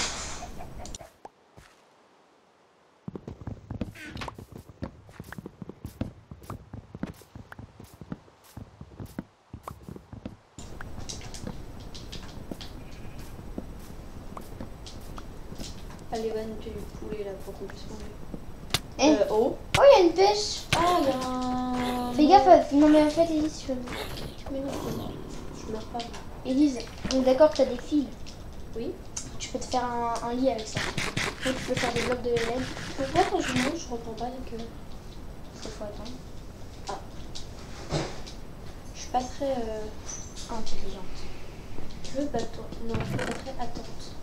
Allez, va nous tuer du poulet là pour qu'on puisse manger. Eh. Euh, oh. Oh, il y a une pêche. Ah, il y a un. Fais gaffe. Non, mais en fait, Elise, tu veux... Mais non, je meurs pas. Elise, on est d'accord que t'as des filles. Oui. Tu peux te faire un, un lit avec ça. Donc tu peux faire des blocs de laine. Pourquoi quand je mange, je reprends pas les queues? Parce qu'il faut attendre. Je suis pas très euh, Intelligente. je veux battre toi. Non, je suis pas très attentive.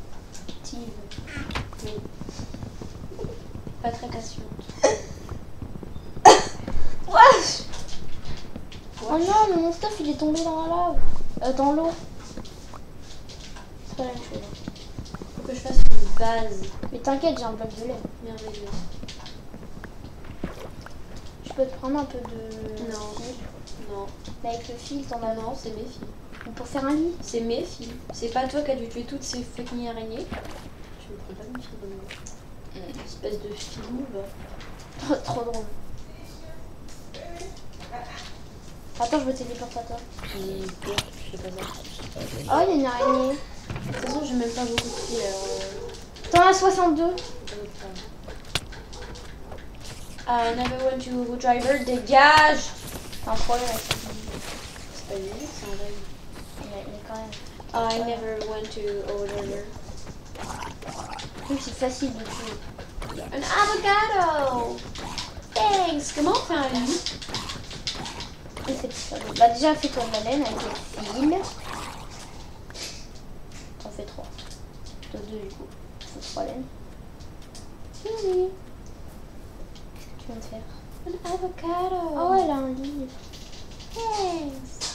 Active. Oui. Pas très patiente. Wesh. Oh non, mais mon stuff il est tombé dans la lave. Euh, dans l'eau. C'est pas la même chose. Faut que je fasse une base Mais t'inquiète, j'ai un bloc de laine. merveilleuse. Je peux te prendre un peu de Non. fil. Non, Mais avec le fil, t'en as non, non, c'est mes filles. Ou pour faire un lit. C'est mes filles. C'est pas toi qui as dû tuer toutes ces fucking araignées. Je me prends pas mes filles comme moi. Espèce de filou, va. Trop, trop drôle. Attends, je me téléporte à toi. J'ai peur, je fais pas ça. Oh, il y a une araignée. De toute façon, j'ai même pas beaucoup de filles, alors. euh, T'en as soixante-deux. I never went to Uber Driver, dégage! T'as un problème avec ça. C'est pas une musique, c'est un rêve. Mais, mais quand même. I never went to Uber Driver. Oui, c'est facile de tuer. An avocado! Thanks! Comment on fait un lit? Et c'est ça. Bah, déjà, fais-toi de la laine avec le fil. T'en fais trois. T'as deux du coup. Faut trois laines. Oui. Qu'est-ce que tu viens de faire? An avocado! Oh, elle a un livre. Thanks!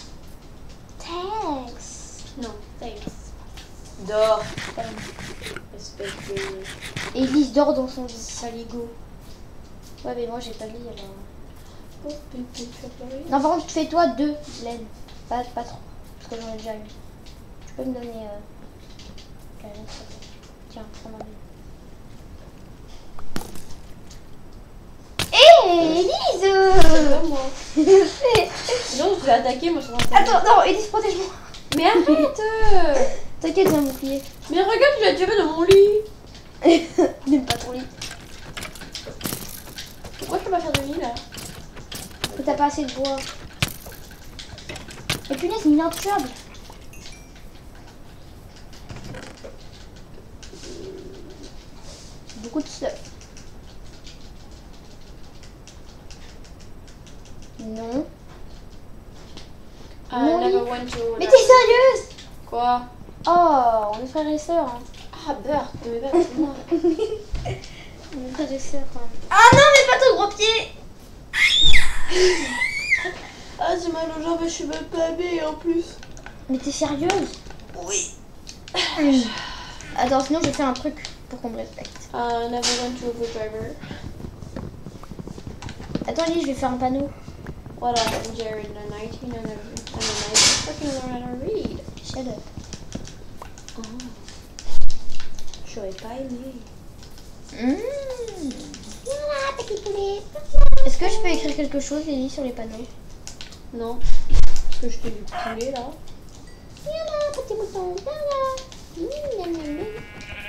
Thanks. Non, thanks. Dors! Thanks. Espèce de Et Elise dort dans son lit. saligo. Ouais, mais moi j'ai pas de lit alors. Oh, pépé, tu vas pleurer? Non, par contre, fais-toi deux laines. Pas, pas trop. Parce que j'en ai déjà une. Tu peux me donner. Euh... la laine, s'il te plaît. Tiens, prends ma laine. Hé, Elise. C'est pas moi. Sinon, je vais attaquer, moi je suis en Attends, non, Elise, protège-moi. Mais arrête! T'inquiète, j'ai un bouclier. Mais regarde, il a tiré dans mon lit! N'aime pas ton lit. Pourquoi je peux pas faire de lit là? Que t'as pas assez de bois. Et punaise, il est intuable. Beaucoup de stuff. Non. I Mon never lit. went to. Mais t'es sérieuse? Quoi? Oh, on est frères et sœurs. Hein. Ah, beurre, mais beurre, c'est moi. On est frères et sœurs quand même. Ah non, mais pas ton gros pied. Ah, j'ai mal aux jambes et je suis même pas habillée en plus. Mais t'es sérieuse? Oui. Attends, sinon je fais un truc pour qu'on me respecte. I never went to Uber Driver. Attends, Lily, je vais faire un panneau. What I'm Jared, a nineteen and a, and a nineteen freaking learn how to read. Shut up. Oh. J'aurais pas aimé. Mmh. Voilà, petit poulet. Est-ce que je peux écrire quelque chose, Lily, sur les panneaux? Non. Parce que je t'ai vu poulet là. Voilà, petit mouton. Voilà. Mmh, miam, miam, miam.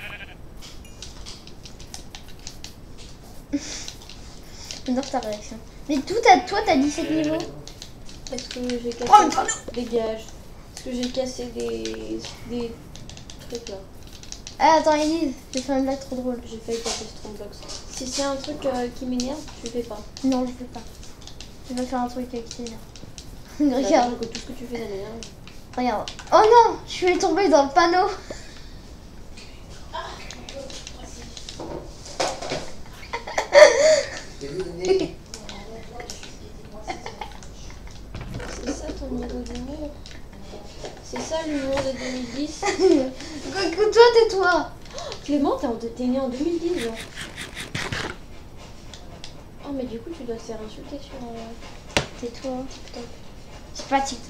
J'adore ta réaction. Mais tout à toi, t'as dix-sept niveaux. Est-ce que j'ai cassé Oh, pardon. Dégage. Est-ce que j'ai cassé des, des trucs là? Ah, attends, Elise, j'ai fait une blague trop drôle. J'ai failli casser Strongbox. Si c'est un truc euh, qui m'énerve, je fais pas. Non, je peux pas. Je vais faire un truc avec qui Regarde. Regarde, Que tout ce que tu fais, ça m'énerve. regarde. Oh non, je suis tombée dans le panneau. C'est ça ton niveau d'humour? C'est ça l'humour de deux mille dix? Que toi, tais-toi. Clément, t'es en- t'es né en deux mille dix genre. Oh mais du coup tu dois te faire insulter sur... Euh... Tais-toi, TikTok. C'est pas TikTok.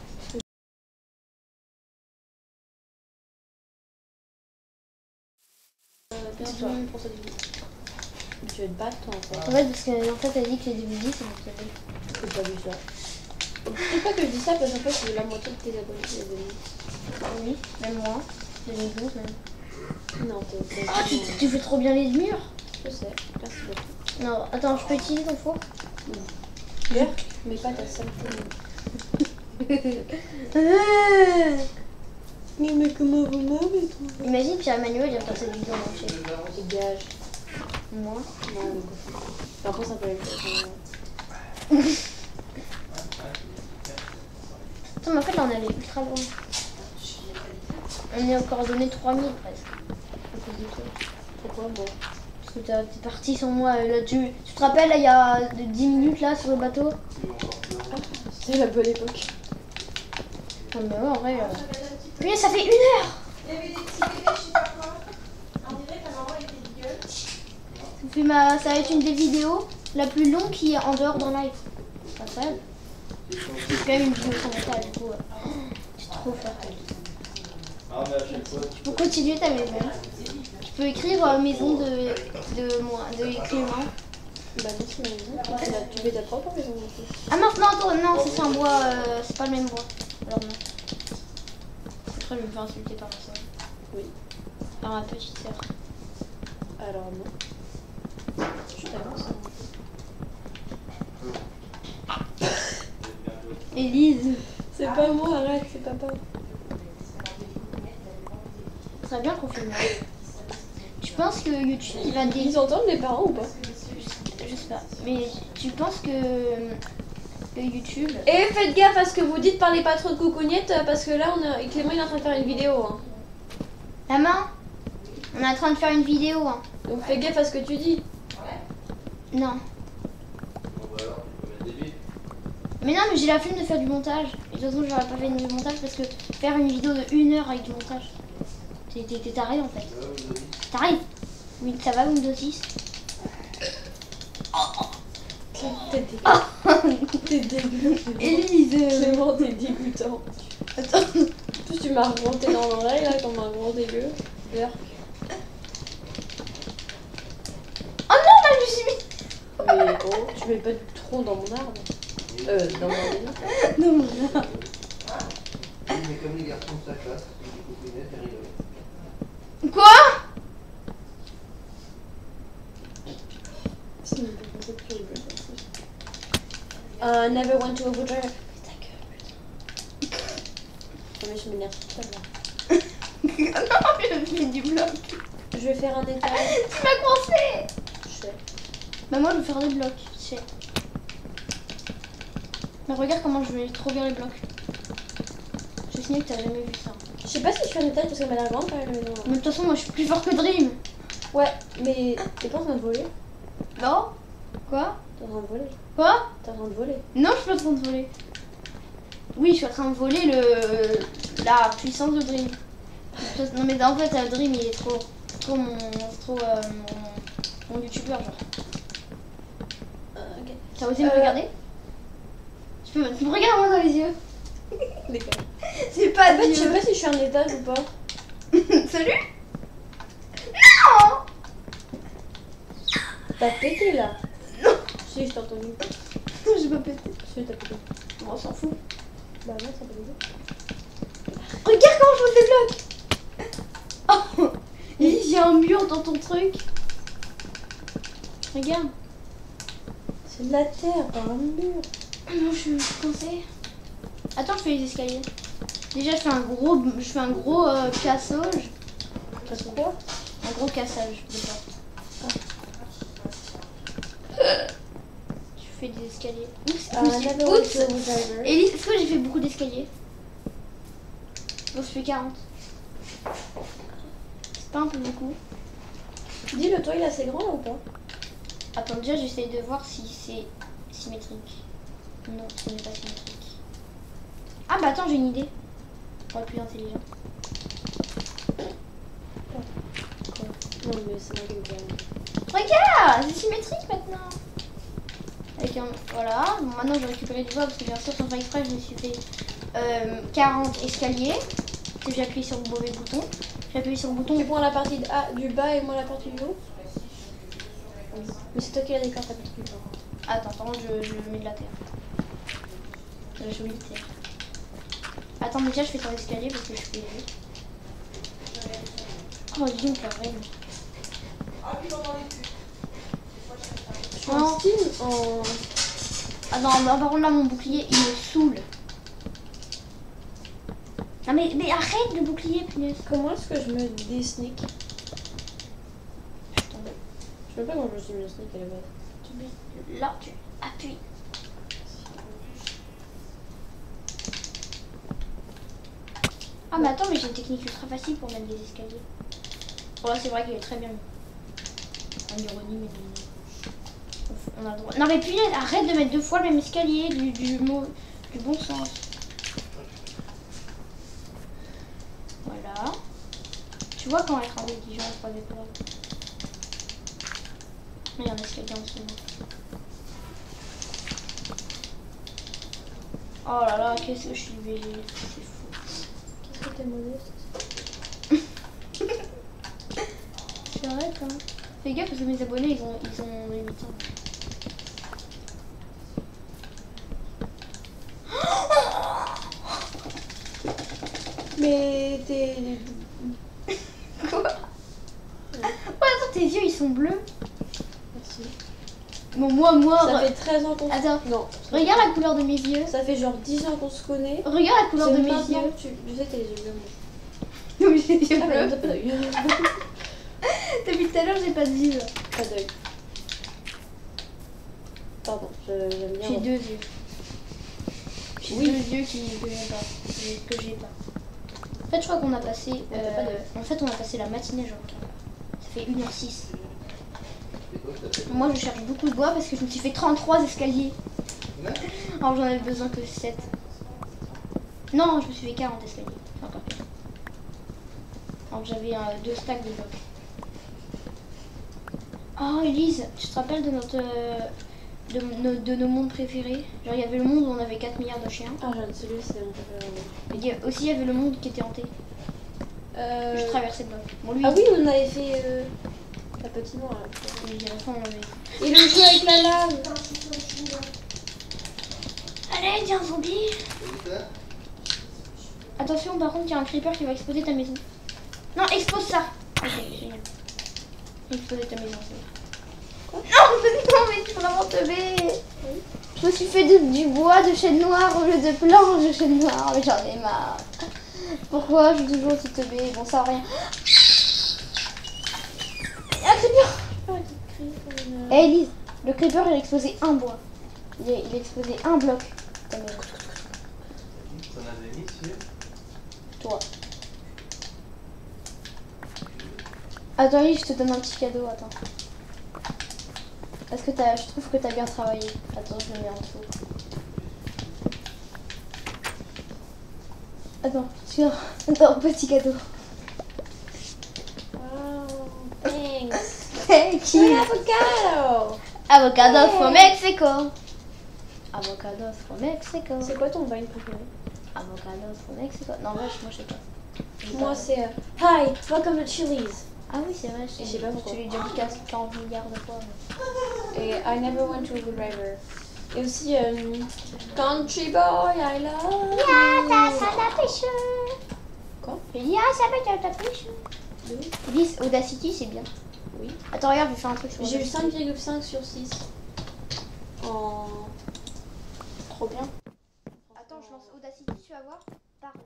bien sûr, pour ça du coup. Tu vas te battre toi en fait. En fait, parce qu'en fait, elle dit que les deux mille dix, c'est mon télé. J'ai pas vu ça. C'est pas que je dis ça parce qu'en fait c'est la moitié de tes abonnés qui les donné. Oui, même moi. deux mille douze même. Non, t'es... t'es- Ah, tu, tu fais trop bien les murs. Je sais, merci beaucoup. Non, attends, je peux utiliser ton four? D'ailleurs, mais pas ta saleté. Mais, mais comment vous m'avez trouvé? Imagine Pierre-Emmanuel, il regarde cette vidéo en entier. Dégage. Moi. Non, mais quoi. Par contre, ça peut être. Attends, mais en fait, là, on est allé ultra loin. On est aux coordonnées trois mille presque. À cause de toi. Pourquoi bon? Parce que t'as- t'es parti sans moi. Là, tu, tu te rappelles, là, il y a de dix minutes, là, sur le bateau? C'est la bonne époque. Non, mais ouais, en vrai. Euh... Mais ça fait une heure! Il y avait des petits bébés, je sais pas quoi. On dirait que la maman était gueule. Ça, fait ma... ça va être une des vidéos la plus longue qui est en dehors d'un live. C'est incroyable. C'est quand même une vidéo sans montage, du coup. Euh... C'est trop fort. Ah, mais à chaque fois. Tu peux continuer ta maison. Tu peux écrire euh, maison de, de moi, de écrivain. Bah non, c'est ma maison. Tu l'as- Tu fais ta propre maison non plus. Ah mince, non, attends, non, ça, c'est un bois, euh, c'est pas le même bois. Alors non. Après, je vais me faire insulter par ma soeur. Oui. Par ma petite sœur. Alors non. Je t'avance. Élise. C'est pas moi, arrête, c'est papa. Ce serait bien qu'on filme. Tu penses que YouTube il va dé... Ils entendent les parents ou pas? Je sais pas. Mais tu penses que, que YouTube... Et faites gaffe à ce que vous dites, parlez pas trop de coucougnette parce que là, on a... Clément il est en train de faire une vidéo. Hein. Maman, on est en train de faire une vidéo. Hein. Donc fais gaffe à ce que tu dis. Non. Bon, bah alors, tu peux mettre des billes. Mais non, mais j'ai la flemme de faire du montage. Et de toute façon, j'aurais pas fait du montage parce que faire une vidéo de une heure avec du montage, t'es t'es- t'es taré en fait. Ouais, vous avez dit. T'arrives. Oui, ça va Windows dix. T'es dégueu. T'es dégueu. Élise. Clément, t'es dégoûtant. Attends. En plus, tu m'as remonté dans l'oreille là comme un gros dégueu. D'ailleurs. Oh non, là, je me suis mis. Mais oh, tu mets pas du tronc dans mon arbre. Euh, dans mon maison. Non, non. Mais comme les garçons de sa classe, ils ont coucouinettes et rigolent. Quoi? C'est même pas conceptuel, je pense. Uh, never went to a water. Mais ta gueule, putain. Non, mais je m'énerve toute seule là. Non, je fais du bloc. Je vais faire un étage. Tu m'as coincé. Je sais. Bah moi, je vais faire des blocs. Je sais. Mais regarde comment je vais trop bien les blocs. Je signe que t'as jamais vu ça. Je sais pas si je fais un étage parce qu'elle m'a l'air grande quand même, mais non. Mais de toute façon, moi, je suis plus fort que Dream. Ouais, mais t'es pas en train de voler? Non? Quoi? T'es en train de voler. Quoi? T'es en train de voler. Non, je suis pas en train de voler. Oui, je suis en train de voler le la puissance de Dream. Non mais en fait, euh, Dream il est trop, trop mon, trop euh, mon, mon youtubeur genre. Euh, ok. T'as osé me Euh. regarder? Tu peux, tu me regardes moi dans les yeux. Les gars. C'est pas En fait, je sais Dieu. pas si je suis un étage ou pas. Salut. Non. T'as pété là. Non. Si, je t'ai entendu. Non, j'ai pas pété. Si, t'as pété. On s'en fout. Bah non, ça peut péter. Regarde comment je pose des blocs. Oh. Il y a un mur dans ton truc. Regarde. C'est de la terre, pas un mur. Non, je suis coincée. Attends, je fais les escaliers. Déjà, je fais un gros, je fais un gros euh, cassage. Parce que quoi? Un gros cassage de porte. Je fais des escaliers. Oups, Ah, je me suis- never went Oups. to a water. Élise, est-ce que j'ai fait beaucoup d'escaliers? Bon, je fais quarante. C'est pas un peu beaucoup. Dis, le toit il est assez grand là ou pas? Attends, déjà, j'essaie de voir si c'est symétrique. Non, ce n'est pas symétrique. Ah bah attends, j'ai une idée. Pour être plus intelligent. Non, mais c'est moi qui me dis. Regarde, c'est symétrique maintenant. Avec un, voilà, bon, maintenant je vais récupérer du bois parce que bien sûr sans faire exprès je me suis fait euh, quarante escaliers. Que j'ai appuyé sur le mauvais bouton. J'ai appuyé sur le bouton. Tu prends la partie de A, du bas et moi la partie du haut? Mais c'est toi qui la décore, t'as pas trop le temps. Attends, attends, je, je mets de la terre. De la jolie terre. Attends, déjà je fais ton escalier parce que je fais. Oh, dis donc la reine. Je suis en style en. Ah non, bah, par contre là mon bouclier il me saoule. Non mais, mais arrête de bouclier, punaise. Comment est-ce que je me désneak? Je suis tombée. Je sais même pas comment je me suis mis le sneak à la base. Tu mets là, tu appuies. Ah mais attends, mais j'ai une technique ultra facile pour mettre des escaliers. Bon là c'est vrai qu'il est très bien. Un ironie mais on a le droit. Non mais punaise, arrête de mettre deux fois le même escalier du, du, mot, du bon sens. Voilà. Tu vois quand être intelligent, on croit des plans. Il y a un escalier en dessous. Oh là là, qu'est-ce que je suis belle. C'est fou. Qu'est-ce que t'es modeste? J'arrête hein. Fais gaffe parce que mes abonnés ils ont ils ont huit ans. Mais t'es... Quoi? Ouais attends, tes yeux ils sont bleus. Merci. Bon moi moi. Ça fait treize ans qu'on se... Attends, Non. regarde la couleur de mes yeux. Ça fait genre dix ans qu'on se connaît. Regarde la couleur C'est de mes maintenant yeux. que tu... Je sais que t'as les yeux bleus, moi. Non mais j'ai des yeux Ah bah bleus. t'as pas d'œil. Depuis tout à l'heure j'ai pas de yeux. Pas d'œil. Pardon, je- j'aime bien. J'ai voir. deux yeux. J'ai Oui. deux yeux qui que j'ai pas. Que j'ai pas. En fait je crois qu'on a passé. t'as euh, pas d'œil. en fait on a passé la matinée genre. Ça fait une heure six. C'est quoi que t'appelles? Moi je cherche beaucoup de bois parce que je me suis fait trente-trois escaliers. Ouais. Alors j'en avais besoin que sept. Non, je me suis fait quarante escaliers. Enfin, encore plus. Alors j'avais euh, deux stacks de blocs. Oh Elise, tu te rappelles de notre euh, de, nos- de nos mondes préférés? Genre il y avait le monde où on avait quatre milliards de chiens. Ah, j'ai celui c'est mon préféré. Et il y a- aussi il y avait le monde qui était hanté. Euh... Je traversais le bloc. Bon lui, Ah oui, on avait fait euh... la petite noire là. il y a la fin, on avait... Et le jeu avec la lave. Allez, tiens un zombie. T'as vu ça? Attention par contre il y a un creeper qui va exploser ta maison. Non, expose ça. Ok, génial. Exploser ta maison, c'est bon. Quoi? Non, mais non, mais tu es vraiment teubé. Je me suis fait du, du bois de chêne noir au lieu de planches de chêne noir, mais j'en ai marre. Pourquoi je suis toujours aussi teubé? Bon, ça va rien. Ah, c'est bien. Euh, Eh Elise, le creeper il a explosé un bois. Il a, il a explosé un bloc. Ta maison. T'en avais mis dessus? Toi. Attends, Elise, je te donne un petit cadeau, attends. Parce que t'as, je trouve que t'as bien travaillé. Attends, je le mets en dessous. Attends, tiens, attends, petit cadeau. Wow, thanks. Thank you. Avocado. Avocados from Mexico. Avocados from Mexico. C'est quoi ton vine préféré? Avocados from Mexico. Non, moi, je, moi, je sais pas. Je sais Moi pas. c'est euh, Hi, welcome to Chili's. Ah oui, c'est vrai, je sais, Je sais pas pourquoi. Tu lui dis quarante milliards de fois. Mais... Et I never went to a good river. Et aussi euh, Country Boy, I love you. Quoi? J'ai dit, ah, ça va être ta pêche. Oui. dix, Audacity, c'est bien. Oui. Attends, regarde, je vais faire un truc sur J'ai eu Audacity. cinq virgule cinq sur six. En... Trop bien. Attends, je lance Audacity, tu vas voir. Parle.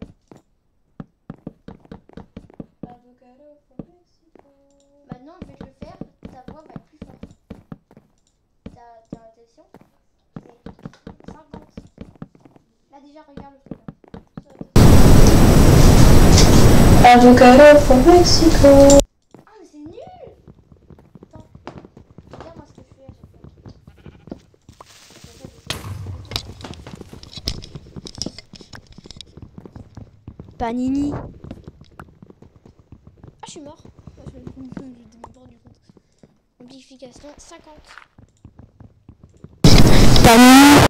Avocado from Mexico. Maintenant, je vais te le faire. Ta voix va être plus forte. T'as t'as attention? Mais cinquante. Là, déjà, regarde le truc. Avocado from Mexico. Ah, mais c'est nul! Attends. Regarde-moi ce que je fais à chaque fois. Panini. Ah, je suis mort. Je me suis rendu compte. Amplification cinquante. Panini.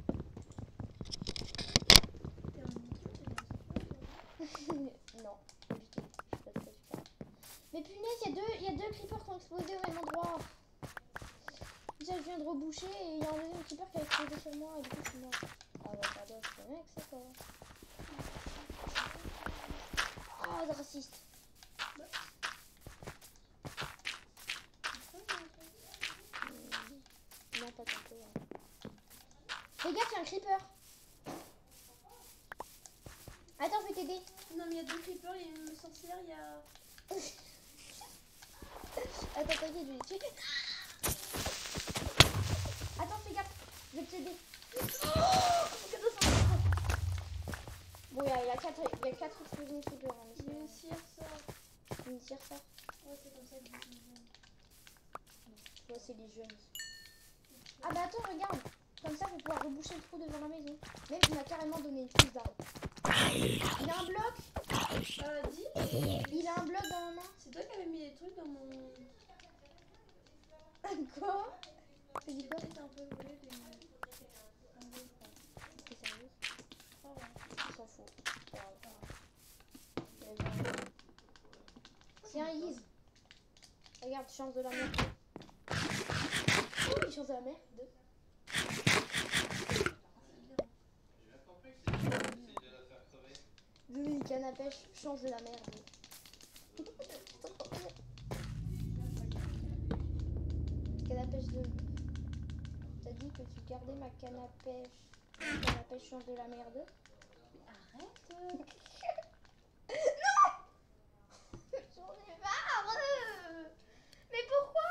Non, pas du tout. Je sais pas de quoi tu parles. Mais punaise, il y a deux, il y a deux creepers qui ont explosé au même endroit. Déjà, je viens de reboucher et il y a un deuxième creeper qui a explosé sur moi et du coup, je suis mort. Ah, bah, pardon, c'est mec, c'est quoi? Oh, de raciste. Non, pas tant que. Fais gaffe, il y a un creeper. Attends, je vais t'aider. Non, mais il y a deux creepers, il y a une sorcière, il y a. Attends, t'inquiète, je vais les tuer. Attends, fais gaffe, je vais t'aider. Bon, il y a, il y a quatre, il y a quatre explosions de creepers. Hein, Il y a une cire, ça. une tire ça. Ouais, c'est comme ça que je dis. Ouais, c'est les jeunes. Ah bah attends, regarde. Comme ça, vous pouvoir reboucher le trou devant la maison. Même il m'a carrément donné une prise d'arbre. Il a un bloc. Euh, dis. Il a un bloc dans la main. C'est toi qui avais mis des trucs dans mon. Quoi? Tu dis quoi? Peut-être un peu volé des. Un peu, T'es sérieuse? oh, ouais. On s'en fout. C'est un ease. Regarde, chance de la mer. Oui, chance de la mer. Deux. Oui, canne à pêche, chance de la mer. Deux. Canne à pêche deux. T'as dit que tu gardais ma canne à pêche. Canne à pêche, chance de la mer. Deux. Arrête. Non. J'en ai marre. Mais pourquoi?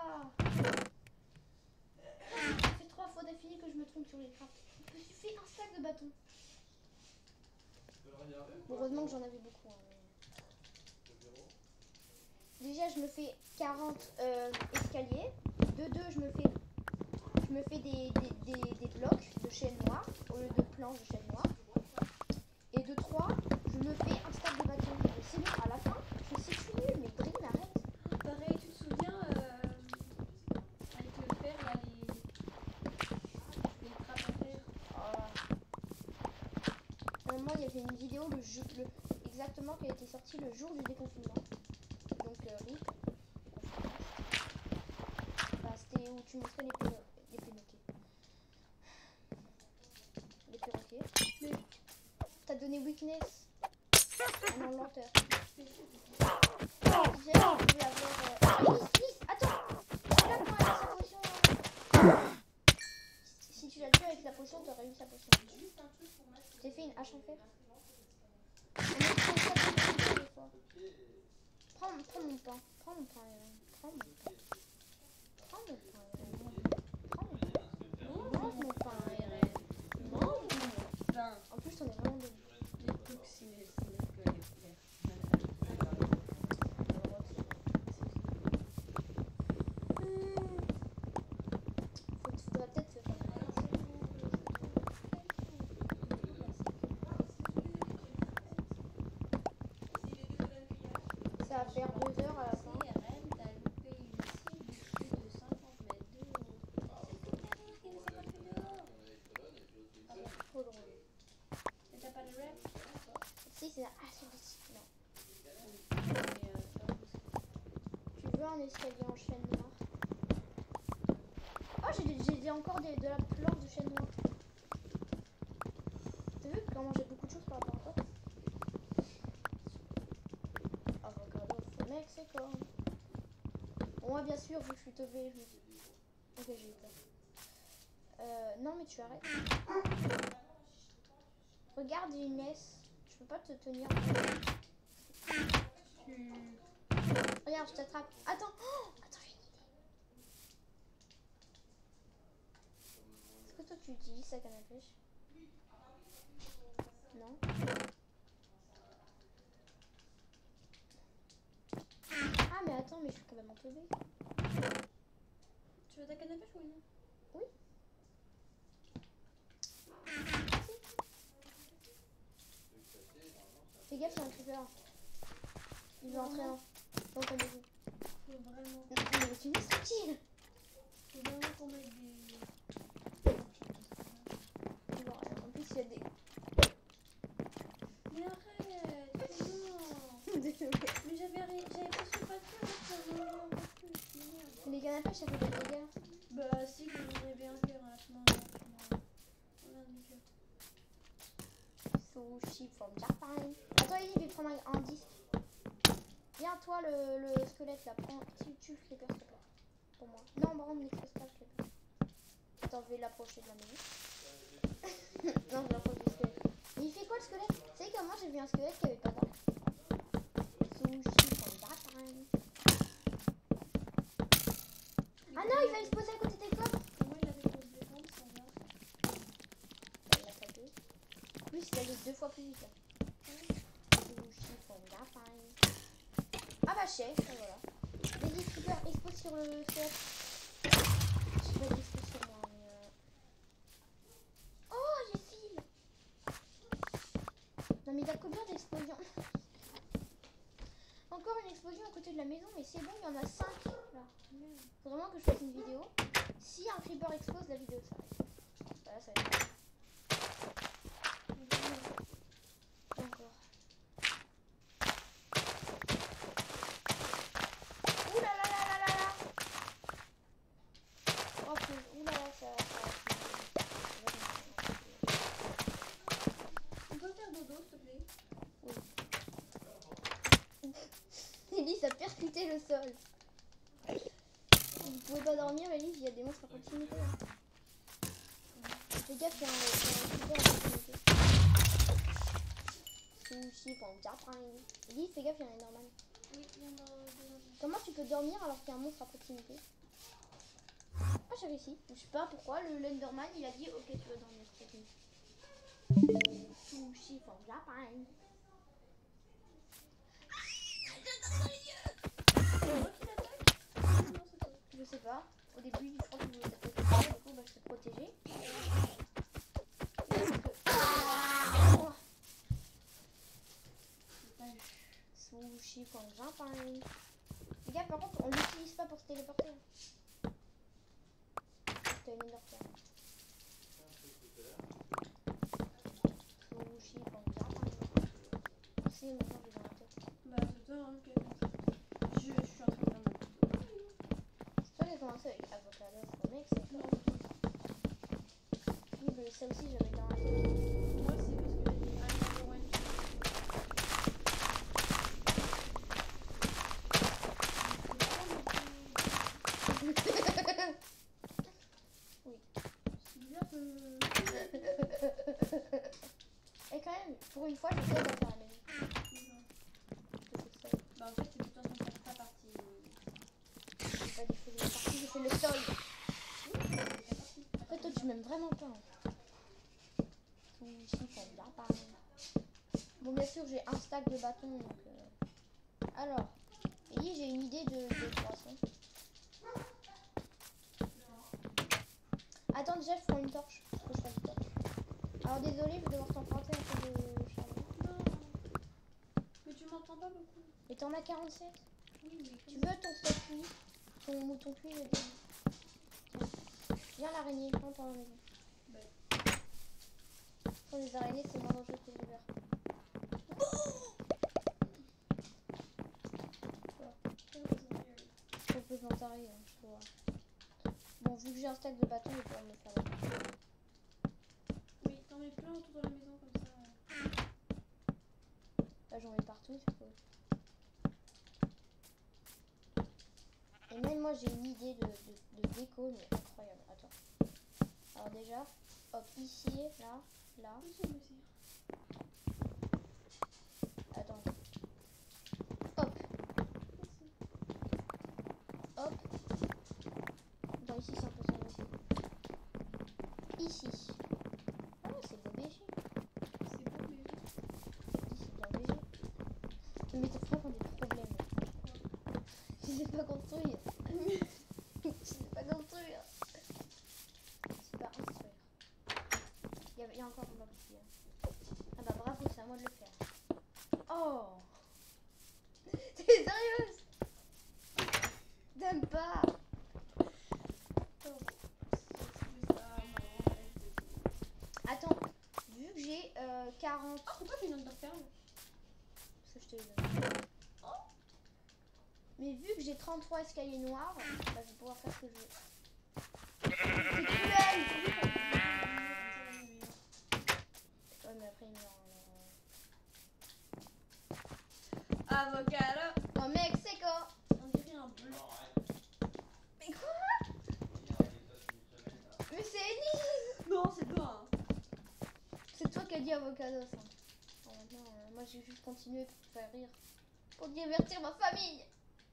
Ça fait trois fois d'affilée que je me trompe sur les crafts. Je me suis fait un sac de bâtons. Heureusement que j'en avais beaucoup. Hein, mais... Déjà, je me fais quarante euh, escaliers. De deux, je me fais, je me fais des, des, des, des blocs de chêne noir au lieu de planches de chêne noir. Et de trois, je me fais un stack de bâtons. Et sinon, à la fin, je sais que je suis nulle, mais Brie m'arrête. Pareil, tu te souviens euh, avec le fer, là, les. Les trappes à fer. À un moment, il y avait une vidéo le jeu, le, exactement qui a été sortie le jour du déconfinement. Donc, euh, R I P. Bah, c'était où tu montrais les, péro- les perroquets. Les perroquets. Mais t'as donné weakness. Ah non, lenteur. J'ai je vais avoir. Euh... Ah, Miss, Miss, attends. Regarde-moi avec sa potion. Si tu l'as tué avec la potion, t'aurais eu sa potion. J'ai fait une hache en fer. On est trente-sept des fois. Prends, prends mon pain. Prends mon pain. euh, Prends mon pain. Prends mon pain. euh, Prends mon pain. Mange mon pain, Irène. Mange mon pain. En plus, t'en es vraiment de... Les coccinelles, c'est mieux que les fleurs. Faut, faudrait peut-être se faire. Ça va faire deux heures à la fin. Irène, t'as loupé une cible du plus de cinquante mètres de haut. C'est tout à qui ne s'est pas fait dehors. Trop drôle. Et t'as pas de rep? Si, c'est... Ah, celui-ci. Non. Mais, euh, Tu veux un escalier en chaîne noire? Oh, j'ai j'ai- j'ai encore des- de la planche de chaîne noire. T'as vu comment j'ai beaucoup de choses par rapport à toi? Avocado from Mexico. Bon, moi, bien sûr, vu que je suis teubée, je me dis... Ok, j'ai eu peur. Euh, non, mais tu arrêtes. Regarde, j'ai une S. Je peux pas te tenir. tu... Regarde, je t'attrape. Attends. Oh, attends, j'ai une idée. Est-ce que toi, tu utilises sa canne à pêche? Non. Ah, mais attends, mais je suis complètement teubée. Tu veux ta canne à pêche ou non? Oui. Fais gaffe, c'est un creeper. Il veut entrer un. Dans ton maison. Faut vraiment, Mais tu me laisses tranquille. faut vraiment qu'on mette des... Bon, en plus, il y a des... Mais arrête, non. Mais j'avais rien, j'avais pas su pas de faire, ça m'a encore plus, c'est merde. Les cannes à pêche, ça fait des dégâts. Bah si, que j'en avais un cœur à la fin. On a un cœur. Sushi from Japan. Attends, il va prendre un, un disque. Viens, toi, le, le squelette là. Prends, tu, tu le flipper, s'il te plaît. Pour moi. Non, par contre, n'expose pas le flipper. Attends, je vais l'approcher de la maison. Non, je vais l'approcher du squelette. Mais il fait quoi le squelette? Tu sais comment j'ai vu un squelette qui avait pas d'armes? Sushi Fondapan. Ah non, il va exploser à côté des coffres. Comment il avait pour se défendre sans arme? Il l'a tapé. Plus il allait deux fois plus vite. Sushi Fondapan. Ah bah chef, voilà. Vas-y, super, expose sur le squelette. Je sais pas d'expose sur moi, mais euh... oh, j'ai fil. Non mais il y a combien d'explosions? Encore une explosion à côté de la maison, mais c'est bon, il y en a cinq là. Faut vraiment que je fasse une vidéo. Si un creeper explose, la vidéo s'arrête. Voilà, ça va être encore. Ouh là là là là là là. Oh, ouh là là, ça va. On peut faire dodo, s'il te plaît? Elise a percuté le sol. Vous pouvez pas dormir, Elise, il y a des monstres à proximité. Hein. Fais gaffe, il y a un creeper à proximité. Sushi Fondapan. Elise, fais gaffe, il y a un Enderman. Oui, il y en a deux. Comment tu peux dormir alors qu'il y a un monstre à proximité? Ah, j'ai réussi. Je sais pas pourquoi, le Enderman il a dit ok, tu veux dormir. Sushi Fondapan. Je sais pas. Au début, je crois que je voulais t'attaquer. Du coup, bah, je t'ai protégé. Sushi Fondapan. Les gars, par contre, on l'utilise pas pour se téléporter. T'as une heure faire. Sushi Fondapan. C'est maintenant j'ai dans la tête. Bah, c'est toi, hein, que... je, je suis en train de faire mon dodo. C'est toi qui as commencé avec Avocado, mec, c'est quoi? Oui, mais ça aussi, j'avais dans la tête. Moi, c'est parce que j'ai dit I never went to. Oui. C'est bizarre que. Et quand même, pour une fois, je sais pas faire la maison. Bah, en fait, c'est plutôt son faire ta partie. J'ai pas défait la partie, j'ai fait le sol. En fait, toi, tu m'aimes vraiment pas. Hein. Sushi Fondapan. Bon, bien sûr, j'ai un stack de bâtons. Donc, euh... alors, oui, j'ai une idée de, de poisson. Attends, déjà, je prends une torche. Faut que je fasse une torche. Alors, désolé, je vais devoir t'emprunter un peu de charbon. Non. Mais tu m'entends pas beaucoup. Et t'en as quarante-sept. Oui, mais. Tu veux ton steak cuit? Ton mouton cuit, je vais te donner. Tiens. Viens l'araignée, rentre dans la maison. Ouais. Pour les araignées, c'est moins dangereux que les vers. Faut que je m'en tarie, hein, je vois. Bon, vu que j'ai un stack de bâtons, je vais pouvoir me faire la maison. Oui, t'en mets plein autour de la maison comme ça. Là, j'en mets partout, du coup. Et même moi, j'ai une idée de, de, de déco, mais incroyable. Attends. Alors déjà, hop, ici, là, là. Oui, c'est aussi. Attends. Hop. Hop. Attends, ici, c'est un peu sombre. Ici. Ah, c'est beau B G. C'est beau, mais. Ici, c'est bien B G. Mais t'es vraiment des problèmes. Je sais pas construire. Je sais pas construire. Je sais pas instruire. Il y a, il y a encore un bloc ici. Hein. Ah bah bravo, c'est à moi de le faire. Oh. T'es sérieuse? T'aimes pas? Attends, vu que j'ai euh, quarante... Ah, pourquoi tu viens de te faire? Parce que je te les donne. Mais vu que j'ai trente-trois escaliers noirs, bah, je vais pouvoir faire ce que je veux. C'est cruel! Ouais, mais après, il meurt. euh. Avocado. Oh, mec, c'est quoi? On dirait un bleu. Mais quoi? Mais c'est Elise! Non, c'est toi. Hein. C'est toi qui as j'aurais dit avocados. Hein. Alors maintenant, euh, moi j'ai juste continué pour te faire rire. Pour divertir ma famille.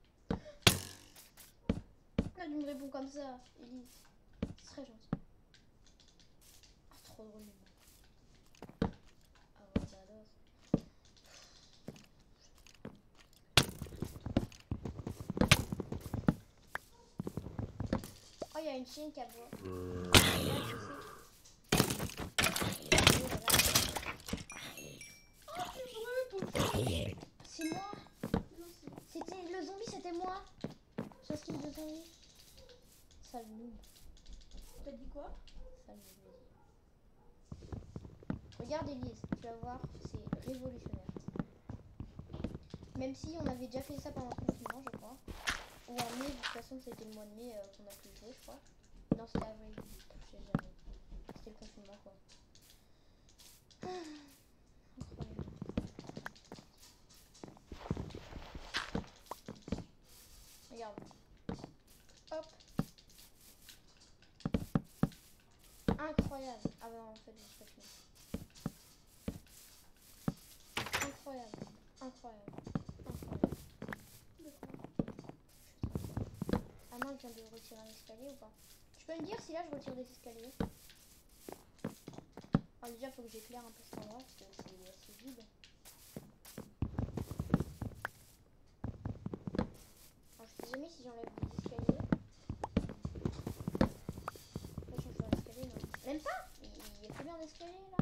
Là, tu me réponds comme ça, Elise. C'est très gentil. Ah, trop drôle. Avocados. Oh, il y a une chienne qui aboie. C'est moi. C'était le zombie, c'était moi. J'ai un skin de zombie. Sale noob. T'as dit quoi? Sale noob. Regarde Elise, tu vas voir, c'est révolutionnaire. Même si on avait déjà fait ça pendant le confinement, je crois. Ou en mai, de toute façon, c'était le mois de mai euh, qu'on a pu jouer, je crois. Non, c'était avril. Je sais jamais. C'était le confinement, quoi. Ah, incroyable. Regarde. Hop. Incroyable. Ah bah non, en fait, je sais pas. Incroyable. Incroyable. Incroyable. Ah non, je viens de retirer un escalier ou pas? Tu peux me dire si là je retire des escaliers? Alors déjà, il faut que j'éclaire un peu cet endroit parce que c'est assez vide. Alors je sais jamais si j'enlève des escaliers. Là, je vais faire l'escalier, non? Même pas? Il y a combien d'escaliers là?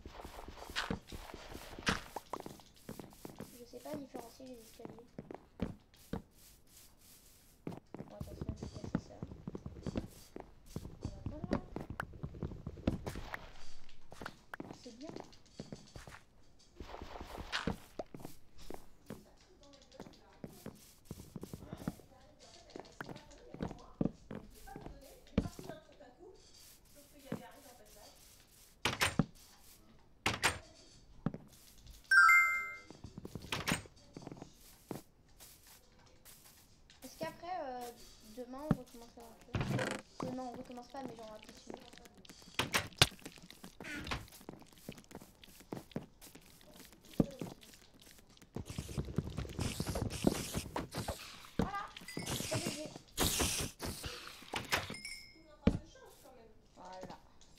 Je sais pas différencier les escaliers. Bon, attention, je vais casser ça. Voilà. C'est bien. Est-ce qu'après, euh, demain, on recommence l'aventure? Euh, non, on recommence pas, mais genre, on va continuer. Voilà, c'est léger. Voilà.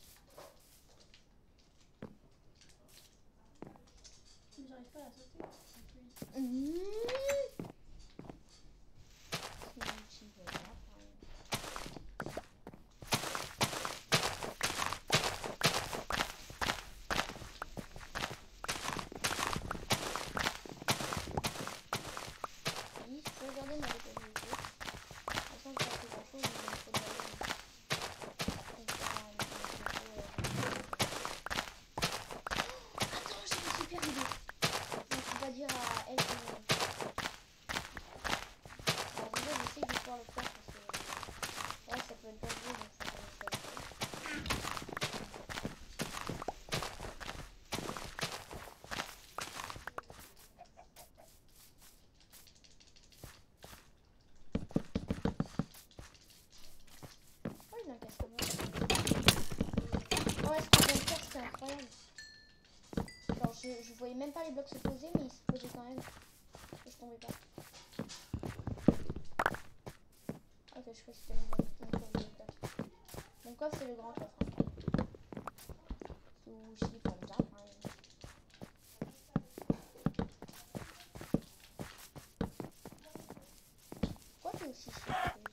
Mais j'arrive pas à la sauter. Mmh. Oui, je peux regarder ma localité. De toute façon, je fais grand chose, mais il me faut de la laine. Donc, euh, il me faut, euh, attends, j'ai une super idée. Donc, on va dire à elle que... Alors, déjà, je sais que je vais pouvoir le faire parce que... Ouais, ça peut être dangereux, donc ça va être dangereux. Oh, il y a un casque-moi. Ouais, ce qu'on vient de faire, c'était incroyable. Genre, je, je voyais même pas les blocs se poser, mais ils se posaient quand même. Et je tombais pas. Ok, je crois que c'était mon, mon coffre de coffre. Mon coffre, c'est le grand coffre. Hein. Sushi from Japan. Quoi que aussi, c'est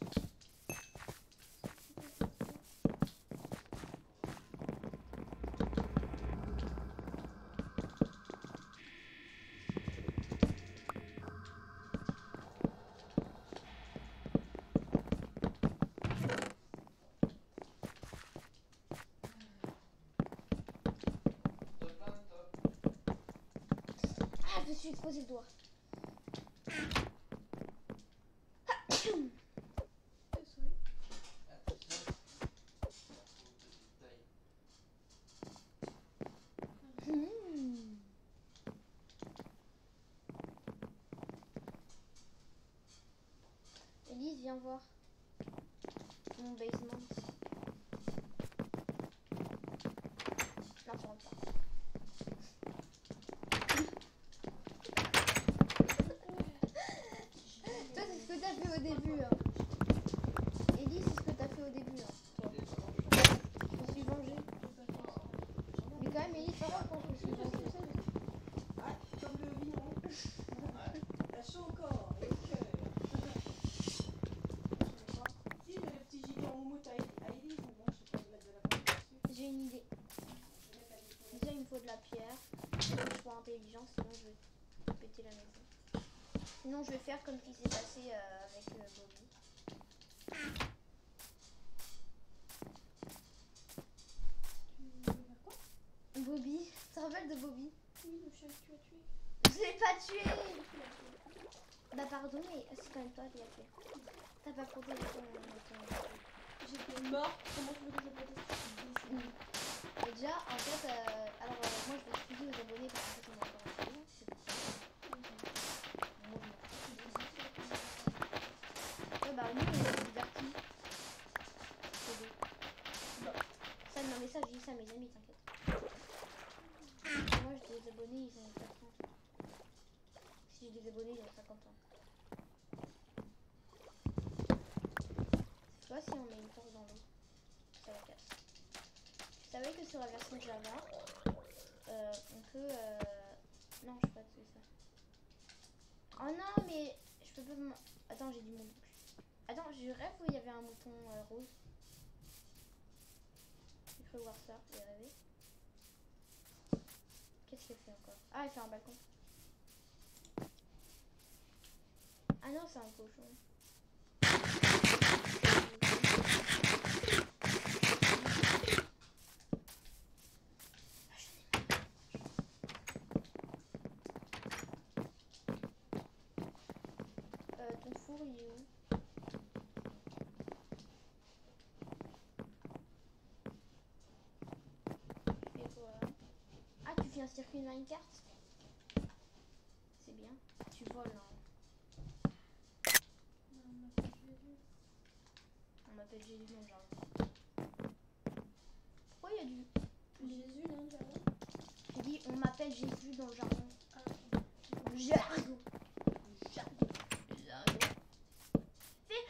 Ah, je me suis exposé le doigt. Hmm. Elise, viens voir mon basement. Non, tu rentres pas. début. Hein. Ellie, c'est ce que t'as fait au début. Hein, toi. Je me suis vengée. Mais quand même, Ellie, ça va quand je me suis vengée. Ah, comme le vigneron. T'as chaud au corps, et au cœur. Si, mais le petit gilet en moumoute à Ellie, bon, je sais pas, de mettre de la pomme dessus. J'ai une idée. Je vais mettre la déco. Déjà, il me faut de la pierre. Il faut que je sois intelligent, sinon je vais péter la maison. Sinon, je vais faire comme ce qui s'est passé euh, avec euh, Bobby. Bobby, tu te rappelles de Bobby? Oui, le chat que tu as tué. Je l'ai pas tué. Bah pardon, mais c'est quand même toi qui l'as tué. T'as pas protégé ton... ton... J'étais morte. Comment tu veux que je protège? Et déjà, en fait, euh, alors euh, moi je vais expliquer aux abonnés parce qu'en fait on a encore un film, c'est pour ça. Moi, je m'en fous. Ouais, bah nous on est divertis. C'est beau. Ça, non mais ça, je dis ça à mes amis, t'inquiète. Moi j'ai des abonnés, ils ont quatre ans. Si j'ai des abonnés, ils ont cinquante ans. Tu vois, si on met une torche dans l'eau, ça la casse. Vous savez que sur la version Java, euh, on peut... Euh... Non, je peux pas tuer ça. Oh non, mais je peux pas... me- Attends, j'ai du monde. Attends, j'ai rêve où il y avait un mouton euh, rose. J'ai cru voir ça, j'ai rêvé. Qu'est-ce qu'elle fait encore? Ah, elle fait un balcon. Ah non, c'est un cochon. Euh, ton four, il est où? Et voilà. Ah, tu fais un circuit Minecraft? C'est bien. Tu voles, hein. On m'appelle Jésus dans le jardin. Pourquoi il y a du... Jésus dans le jardin. J'ai dit, on m'appelle Jésus dans le jardin. Ah, Jargon. Jargon. Jargon. C'est...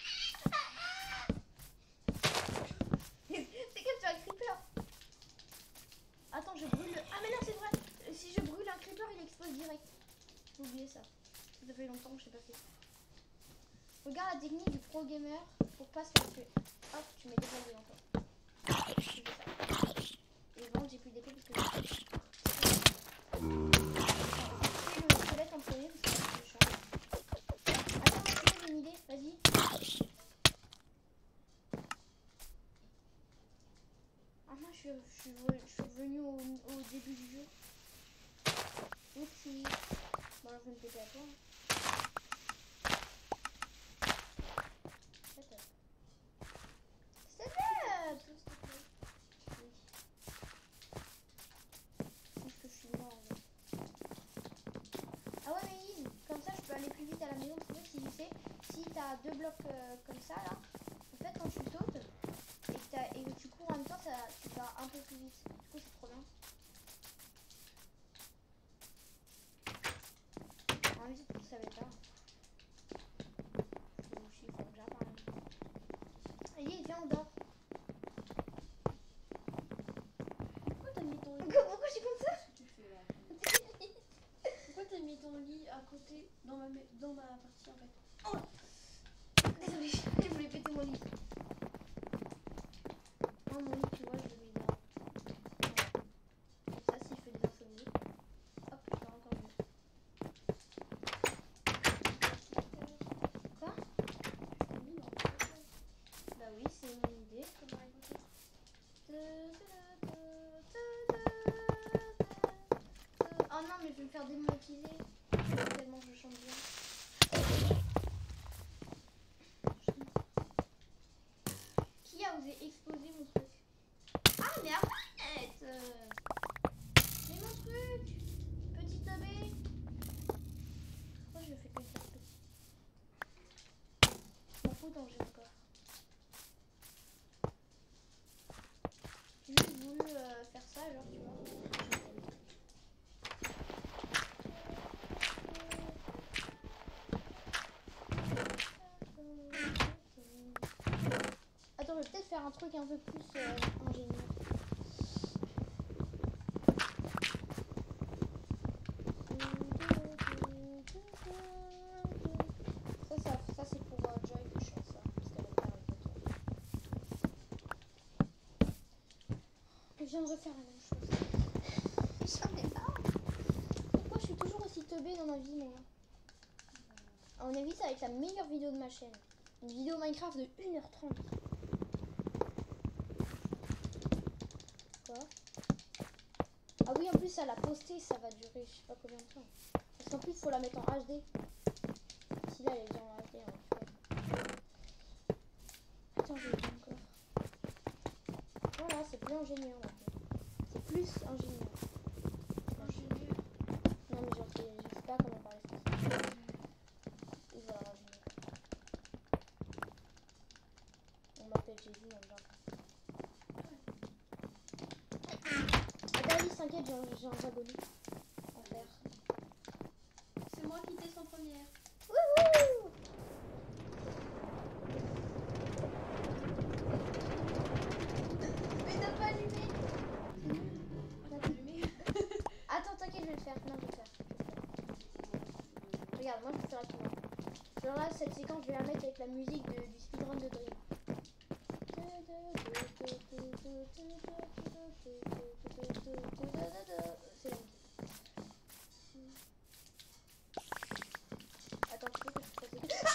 C'est comme sur un creeper. Attends, je brûle... Ah mais non, c'est vrai. Si je brûle un creeper, il explose direct. J'ai oublié ça. Ça fait longtemps que je l'ai pas fait. Regarde la technique du pro gamer pour pas se faire tuer. Hop, tu mets des balles dedans toi. Je fais ça. Et bon, j'ai plus d'épée parce que j'ai... Je fais le squelette en premier parce que c'est chiant. Attends, tu as une idée, vas-y. Ah moi je suis, je suis, je suis revenue au, au début du jeu. Oupsie. Bon alors je vais me péter à toi. Hein. Shut up. Shut up. Oui. Parce que je suis mort. Ouais. Ah ouais mais Lise, comme ça je peux aller plus vite à la maison. Parce que si tu sais, si t'as deux blocs euh, comme ça là, en fait quand tu sautes et que, t'as- et que tu cours en même temps, ça, tu vas un peu plus vite. Du coup c'est trop bien. En même temps tu savais pas. Je suis faut que j'apprenne. Allez, viens on dort. pourquoi t'as mis ton lit? Pourquoi, pourquoi je suis comme ça? Qu'est-ce que tu fais là? Pourquoi t'as mis ton lit à côté dans ma, ma- dans ma partie en fait? Désolée, je voulais péter mon lit. Oh mon lit, tu vois, je le mets là. Comme ça, si je fais des insomnies, hop, je dors encore mieux. Quoi? Je t'ai mis dans le placard, Bah oui, c'est mon idée. comme Harry Potter. Oh non, mais je vais me faire démonétiser. Tellement je chante bien. Qui a osé exploser mon truc? Ah, mais arrête! Mais mon truc! Petit obé! Pourquoi je fais que ça petit? Je m'en fous danger encore. J'ai juste voulu euh, faire ça, genre, tu vois. un truc un peu plus euh, ingénieux. Ça, ça, ça c'est pour euh, Joy que je chante ça, parce qu'elle aime bien le bouton. Je viens de refaire la même chose. J'en ai marre. Pourquoi je suis toujours aussi teubée dans ma vie, moi? À mon avis, ça va être la meilleure vidéo de ma chaîne. Une vidéo Minecraft de une heure trente. Quoi? Ah oui, en plus, à la poster, ça va durer je sais pas combien de temps. Parce qu'en plus, il faut la mettre en H D. Si là, elle est bien en H D. Hein, attends, je l'ai dit encore. Voilà, c'est plus ingénieur maintenant. C'est plus ingénieur. Ingénieur. Non, mais genre, je sais pas comment parler français. Et voilà, ingénieur. On m'appelle Jésus, on me parle. Attends, Alice, t'inquiète, j'ai un, j'ai un abonné. En fer. C'est moi qui teste en première. Wouhou! Mais t'as pas allumé! On a pas allumé. Attends, t'inquiète, je vais le faire. Non, je vais le faire. Regarde, moi je vais faire avec moi. Genre là, cette séquence, je vais la mettre avec la musique de, du speedrun de Dream. C'est la musique. Attends, tu veux que je fasse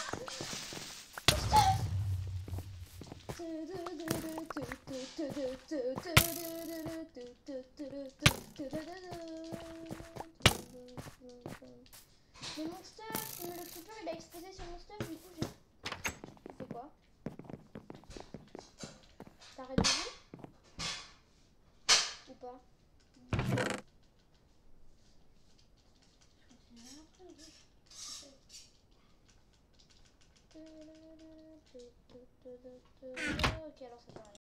mais mon stuff, le creeper il a explosé sur mon stuff, du coup j'ai... Tu fais quoi? T'arrêtes de jouer? Ou pas? Ok, alors ça sert à rien.